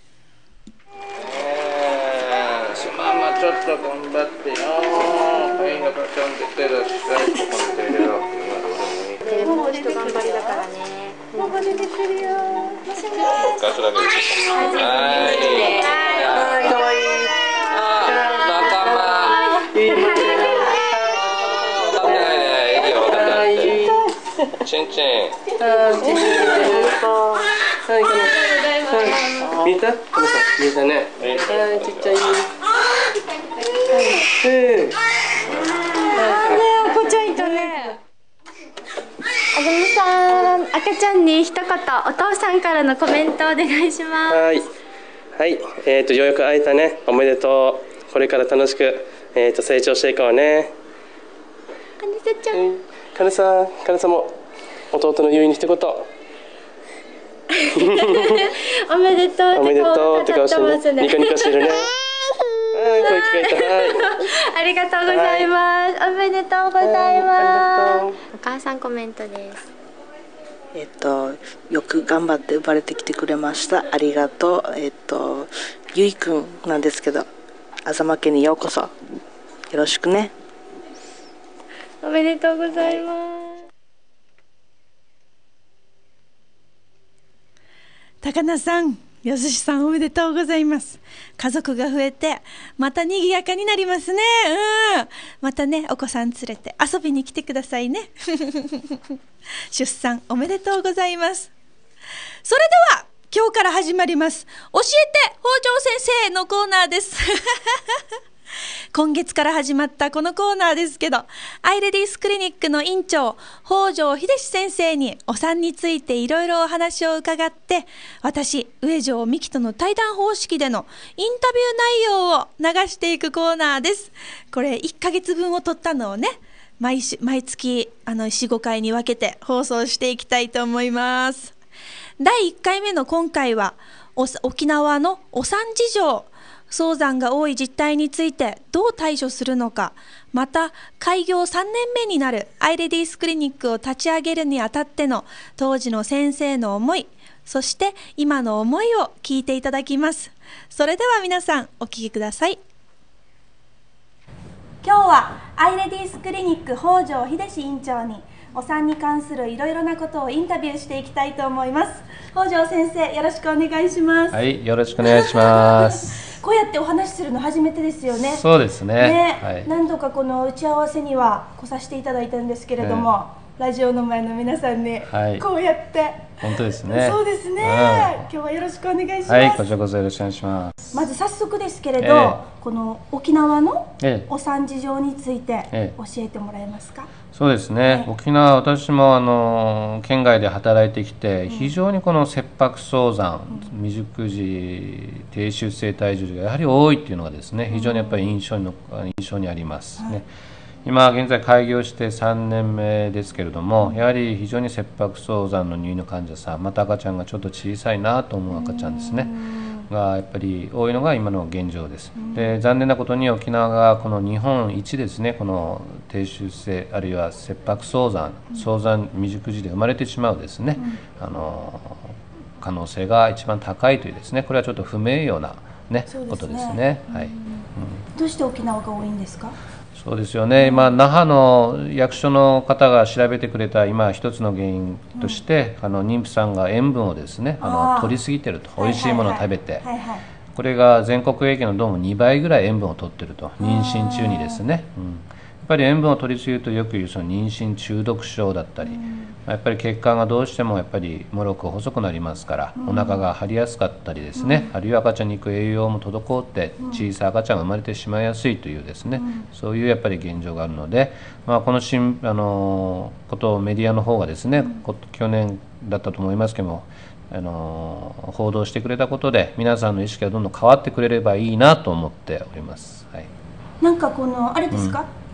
えー、ママちょっと頑張ってよ。はい、なんかちゃんと手出して、ここに手入れろ。 もうちょっと頑張りだからね。もう出てくるよ。 ガスだけでしょ。はい。はい。かわいい。あ、仲間。いいね。わかんないね。いいよ。わかんない。チンチン。 あ、チンチン。はい、はい。見た？このさ、見たね。はい、ちっちゃい。はい。あれ、赤ちゃんいたね。 あずみさん、赤ちゃんに一言お父さんからのコメントお願いします。 はい、はい、えっ、ー、とようやく会えたね。おめでとう。これから楽しくえっ、ー、と成長していこうね。 かねさちゃん。 かねさん、かねさんも弟のゆいに一言。 おめでとう。 おめでとうって顔してね。ニコニコしてるね。はい、声聞こえた。はい。 ありがとうございます。はい、おめでとうございます。お母さんコメントです。 えっとよく頑張って生まれてきてくれました。ありがとう。えっとゆいくんなんですけど、あざま家にようこそ。よろしくね。 おめでとうございます。 高菜さん、よししさんおめでとうございます。家族が増えてまた賑やかになりますね。うん、またねお子さん連れて遊びに来てくださいね。出産おめでとうございます。それでは今日から始まります教えて北条先生のコーナーです。今月から始まったこのコーナーですけど、アイレディースクリニックの院長北条秀史先生にお産についていろいろお話を伺って、私上条美希との対談方式でのインタビュー内容を流していくコーナーです。これいっかげつぶんを取ったのをね、毎週毎月あの よん,ご 回に分けて放送していきたいと思います。だいいっかいめの今回はお沖縄のお産事情、早産が多い実態についてどう対処するのか、また開業さんねんめになるアイレディースクリニックを立ち上げるにあたっての当時の先生の思い、そして今の思いを聞いていただきます。それでは皆さんお聞きください。今日はアイレディースクリニック北条秀史院長にお産に関するいろいろなことをインタビューしていきたいと思います。北条先生、よろしくお願いします。 はい、よろしくお願いします。 こうやってお話しするの初めてですよね。 そうですね。 ね、 はい、 何度かこの打ち合わせには来させていただいたんですけれども、えー、ラジオの前の皆さんに、はい、こうやって本当ですね。 そうですね、うん、今日はよろしくお願いします。 はい、こちらこそよろしくお願いします。 まず早速ですけれど、えー、この沖縄のお産事情について教えてもらえますか。えーそうですね、はい、沖縄、私もあの県外で働いてきて、非常にこの切迫早産、うん、未熟児、低出生体重がやはり多いっていうのがですね、非常にやっぱり印象に、印象にありますね。はい、今現在開業してさんねんめですけれども、やはり非常に切迫早産の入院の患者さん、また赤ちゃんがちょっと小さいなと思う赤ちゃんですね、がやっぱり多いのが今の現状です。で、残念なことに沖縄がこの日本一ですね、この低出生あるいは切迫早産、早産未熟児で生まれてしまうですね、あの可能性が一番高いというですね、これはちょっと不名誉なね、ことですね。はい。うん、 どうして沖縄が多いんですか。 そうですよね、今、那覇の役所の方が調べてくれた今一つの原因として、うん、あの妊婦さんが塩分をですねあの取りすぎてると、美味しいものを食べて、これが全国平均のどうもにばいぐらい塩分を取ってると、妊娠中にですね、うん、やっぱり塩分を取りすぎるとよく言うその妊娠中毒症だったり、うん、やっぱり血管がどうしてもやっぱりもろく細くなりますから、うん、お腹が張りやすかったりですね、うん、あるいは赤ちゃんに行く栄養も滞って小さい赤ちゃんが生まれてしまいやすいというですね、うん、そういうやっぱり現状があるので、まあ、このしんあのことをメディアの方がですね、うん、去年だったと思いますけども、あの報道してくれたことで皆さんの意識がどんどん変わってくれればいいなと思っております。はい、 なんかこのあれですか、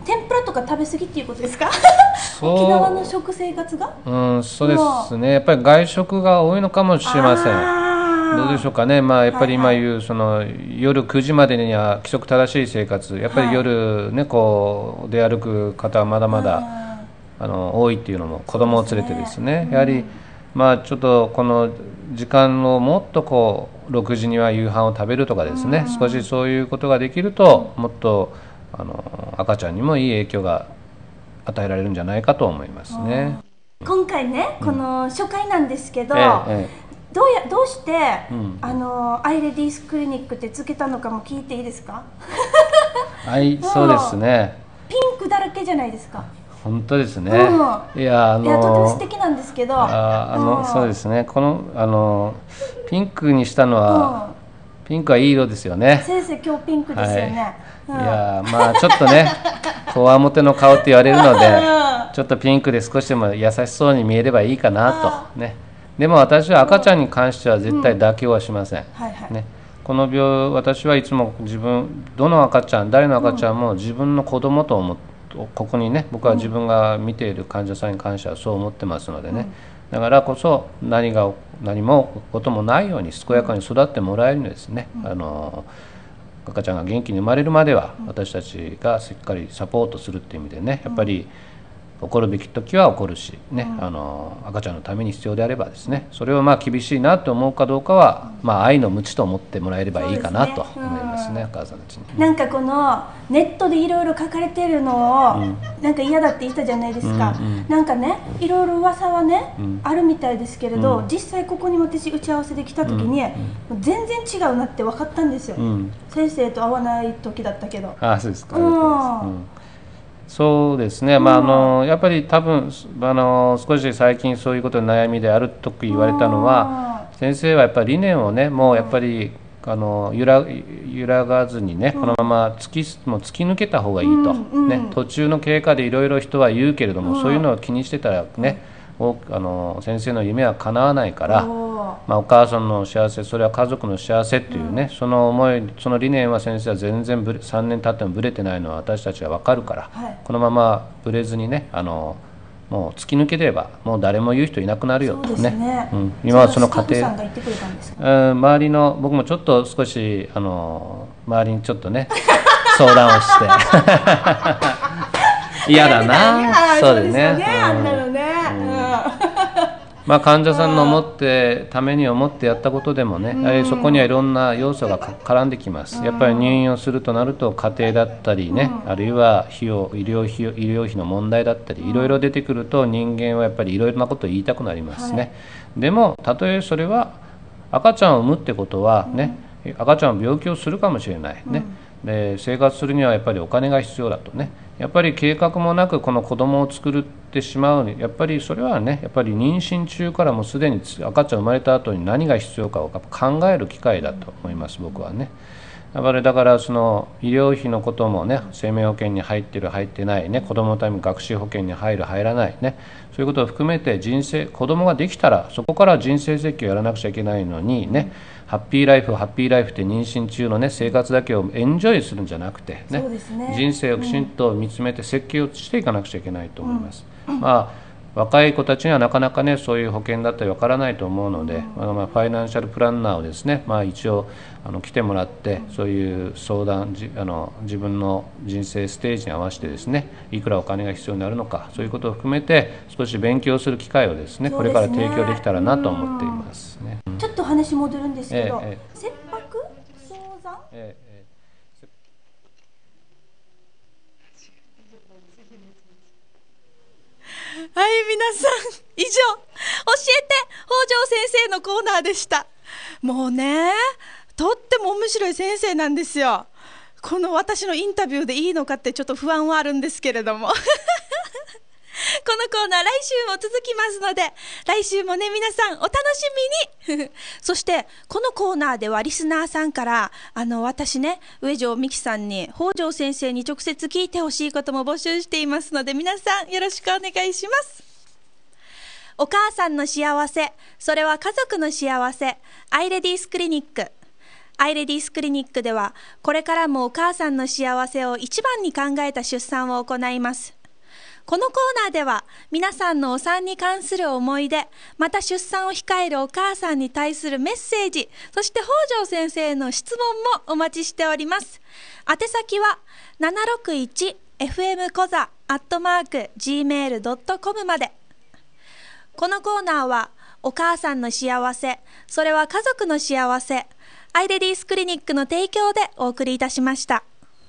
天ぷらとか食べ過ぎっていうことですか？ そう沖縄の食生活が、 うん、そうですね。やっぱり外食が多いのかもしれません。どうでしょうかね。まあやっぱり今言うその夜くじまでには規則正しい生活、やっぱり夜ねこう出歩く方はまだまだあの多いっていうのも子供を連れてですね。やはりまあちょっとこの時間をもっとこうろくじには夕飯を食べるとかですね。少しそういうことができるともっとあの赤ちゃんにもいい影響が与えられるんじゃないかと思いますね。 今回ね、この初回なんですけど、 ええええ、 どうやどうして、 うん、 あのアイレディースクリニックってつけたのかも聞いていいですか？ はい、そうですね。 ピンクだらけじゃないですか。 本当ですね。 うん、 いやあのいやとても素敵なんですけど、 ああの、うん、そうですね。このあのピンクにしたのは、うん、ピンクはいい色ですよね。 先生今日ピンクですよね。 はい、うん、いやまあちょっとねこわもての顔って言われるので、ちょっとピンクで少しでも優しそうに見えればいいかなとね。でも私は赤ちゃんに関しては絶対妥協はしません。ね。この病私はいつも自分どの赤ちゃん誰の赤ちゃんも自分の子供と思って。ここにね僕は自分が見ている患者さんに関してはそう思ってますのでね、だからこそ何が何もこともないように健やかに育ってもらえるようにですね、あの赤ちゃんが元気に生まれるまでは私たちがしっかりサポートするっていう意味でね、やっぱり怒るべき時は怒るしね、あの赤ちゃんのために必要であればですね、それをまあ厳しいなと思うかどうかは、まあ愛の鞭と思ってもらえればいいかなと思いますね、お母さんたちに。 なんかこのネットでいろいろ書かれてるのを、うん、なんか嫌だって言ったじゃないですか。うんうん、なんかねいろいろ噂はね、うん、あるみたいですけれど、うん、実際ここに私打ち合わせで来た時に、うん、全然違うなって分かったんですよ。うん、先生と会わない時だったけど。 あ、そうですか。うんそうですね、まあ、あのやっぱり多分あの少し最近そういうことに悩みであると言われたのは、先生はやっぱり理念をねもうやっぱりあの揺ら揺らがずにねこのまま突きもう突き抜けた方がいいと、ね、途中の経過でいろいろ人は言うけれども、そういうのを気にしてたらねあの先生の夢は叶わないから、まあ、お母さんの幸せそれは家族の幸せっていうね、その思いその理念は先生は全然ぶれさんねん経ってもぶれてないのは私たちは分かるから、はい、このままぶれずにねあのもう突き抜ければもう誰も言う人いなくなるよとね、ね、うん、今はその過程、周りの僕もちょっと少しあの周りにちょっとね相談をして嫌だな、そうですね、まあ患者さんの思ってために思ってやったことでもね、やはりそこにはいろんな要素が絡んできます。やっぱり入院をするとなると家庭だったりね、あるいは費用医療費医療費の問題だったりいろいろ出てくると人間はやっぱりいろいろなことを言いたくなりますね。でもたとえそれは赤ちゃんを産むってことはね、赤ちゃんは病気をするかもしれないね。で生活するにはやっぱりお金が必要だとね、やっぱり計画もなくこの子供を作ってしまう、やっぱりそれはねやっぱり妊娠中からもうすでに赤ちゃん生まれた後に何が必要かを考える機会だと思います、僕はね。やっぱりだからその医療費のこともね、生命保険に入ってる入ってないね、子供のために学習保険に入る入らないね、そういうことを含めて人生子供ができたらそこから人生設計をやらなくちゃいけないのにね、ハッピーライフハッピーライフって妊娠中のね生活だけをエンジョイするんじゃなくてね、ね人生をきちんと見つめて設計をしていかなくちゃいけないと思います。うん、まあ若い子たちにはなかなかねそういう保険だったりわからないと思うので、まあ、まあファイナンシャルプランナーをですね、まあ、一応あの来てもらってそういう相談じあの自分の人生ステージに合わせてですねいくらお金が必要になるのかそういうことを含めて少し勉強する機会をですねこれから提供できたらなと思っていますね。 ちょっと話戻るんですけど、ええ、切迫早産、ええはい、皆さん以上教えて北条先生のコーナーでした。もうねとっても面白い先生なんですよ。この私のインタビューでいいのかってちょっと不安はあるんですけれどもこのコーナー来週も続きますので来週もね皆さんお楽しみにそしてこのコーナーではリスナーさんからあの私ね上条美希さんに北条先生に直接聞いてほしいことも募集していますので皆さんよろしくお願いします。お母さんの幸せそれは家族の幸せアイレディースクリニックアイレディースクリニックでは、これからもお母さんの幸せを一番に考えた出産を行います。このコーナーでは、皆さんのお産に関する思い出、また出産を控えるお母さんに対するメッセージ、そして北条先生の質問もお待ちしております。宛先は ななろくいちエフエム コザ アットマーク ジーメール ドットコム まで。このコーナーは、お母さんの幸せ、それは家族の幸せ、アイレディースクリニックの提供でお送りいたしました。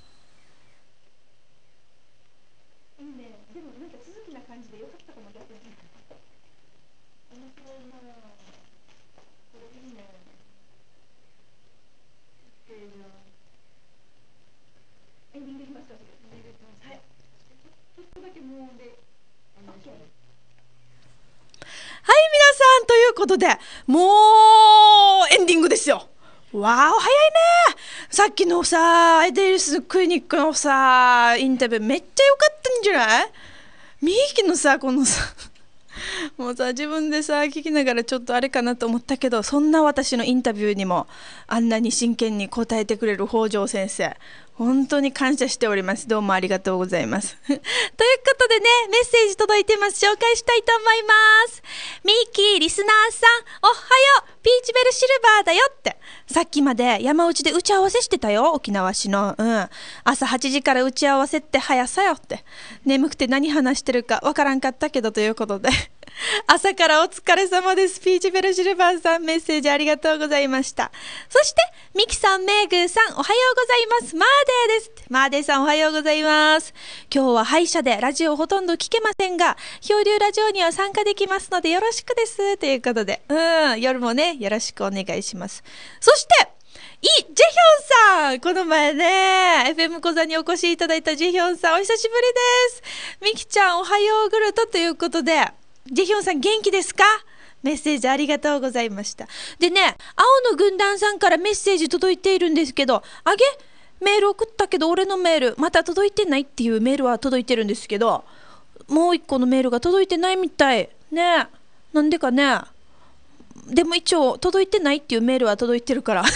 はい、皆さん、ということで、もうエンディングですよ。わお、早いね。さっきのさ、アイデリスクリニックのさ、インタビューめっちゃ良かったんじゃない？ミーキのさ、このさ、もうさ、自分でさ、聞きながらちょっとあれかなと思ったけど、そんな私のインタビューにも、あんなに真剣に答えてくれる北条先生。本当に感謝しております。どうもありがとうございます。ということでね、メッセージ届いてます。紹介したいと思います。ミーキー、リスナーさん、おはよう、ピーチベルシルバーだよって。さっきまで山内で打ち合わせしてたよ、沖縄市の。うん。朝はちじから打ち合わせって早さよって。眠くて何話してるかわからんかったけどということで。朝からお疲れ様です。ピーチベルシルバーさん、メッセージありがとうございました。そして、ミキさん、メイグーさん、おはようございます。マーデーです。マーデーさん、おはようございます。今日は歯医者でラジオほとんど聞けませんが、漂流ラジオには参加できますのでよろしくです。ということで、うん、夜もね、よろしくお願いします。そして、イ・ジェヒョンさん、この前ね エフエム 講座にお越しいただいたジェヒョンさん、お久しぶりです。ミキちゃん、おはようグルトということで、ジェヒョンさん元気ですか？メッセージありがとうございました。でね、青の軍団さんからメッセージ届いているんですけど、あげメール送ったけど俺のメールまた届いてないっていうメールは届いてるんですけど、もう一個のメールが届いてないみたいね。なんでかね。でも一応届いてないっていうメールは届いてるから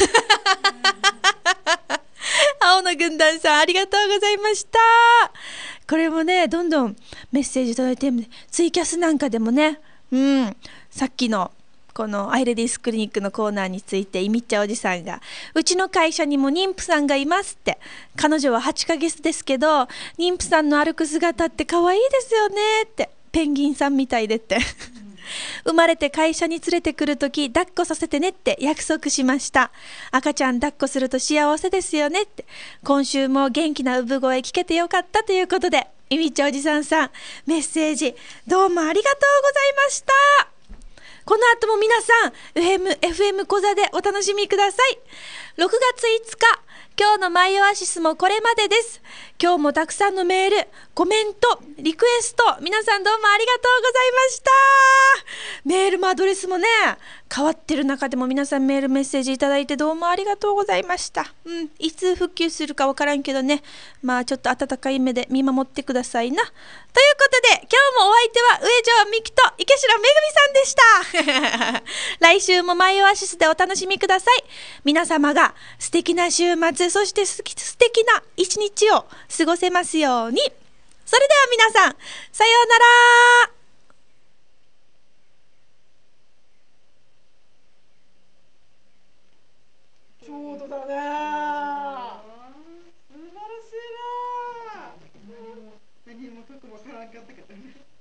青の軍団さんありがとうございました。これもね、どんどんメッセージ届いてるんで、ツイキャスなんかでもね、うん、さっきのこのアイレディスクリニックのコーナーについてイミッチャおじさんが、うちの会社にも妊婦さんがいますって、彼女ははちかげつですけど妊婦さんの歩く姿って可愛いですよねって、ペンギンさんみたいでって生まれて会社に連れてくるとき抱っこさせてねって約束しました。赤ちゃん抱っこすると幸せですよねって。今週も元気な産声聞けてよかったということで、イミッチおじさんさんメッセージどうもありがとうございました。この後も皆さん エフエム、エフエム 講座でお楽しみください。ろくがついつか、今日のマイオアシスもこれまでです。今日もたくさんのメール、コメント、リクエスト、皆さんどうもありがとうございました。メールもアドレスもね、変わってる中でも皆さんメールメッセージいただいてどうもありがとうございました。うん、いつ復旧するかわからんけどね、まあちょっと温かい目で見守ってくださいな。ということで、今日もお相手は上条美希と池城めぐみさんでした。来週もマイオアシスでお楽しみください。皆様が素敵な週末、そして素敵な一日を過ごせますように。それでは皆さん、さようなら。 ちょうどだね。素晴らしいな。何も何も得も足らんかったけどね。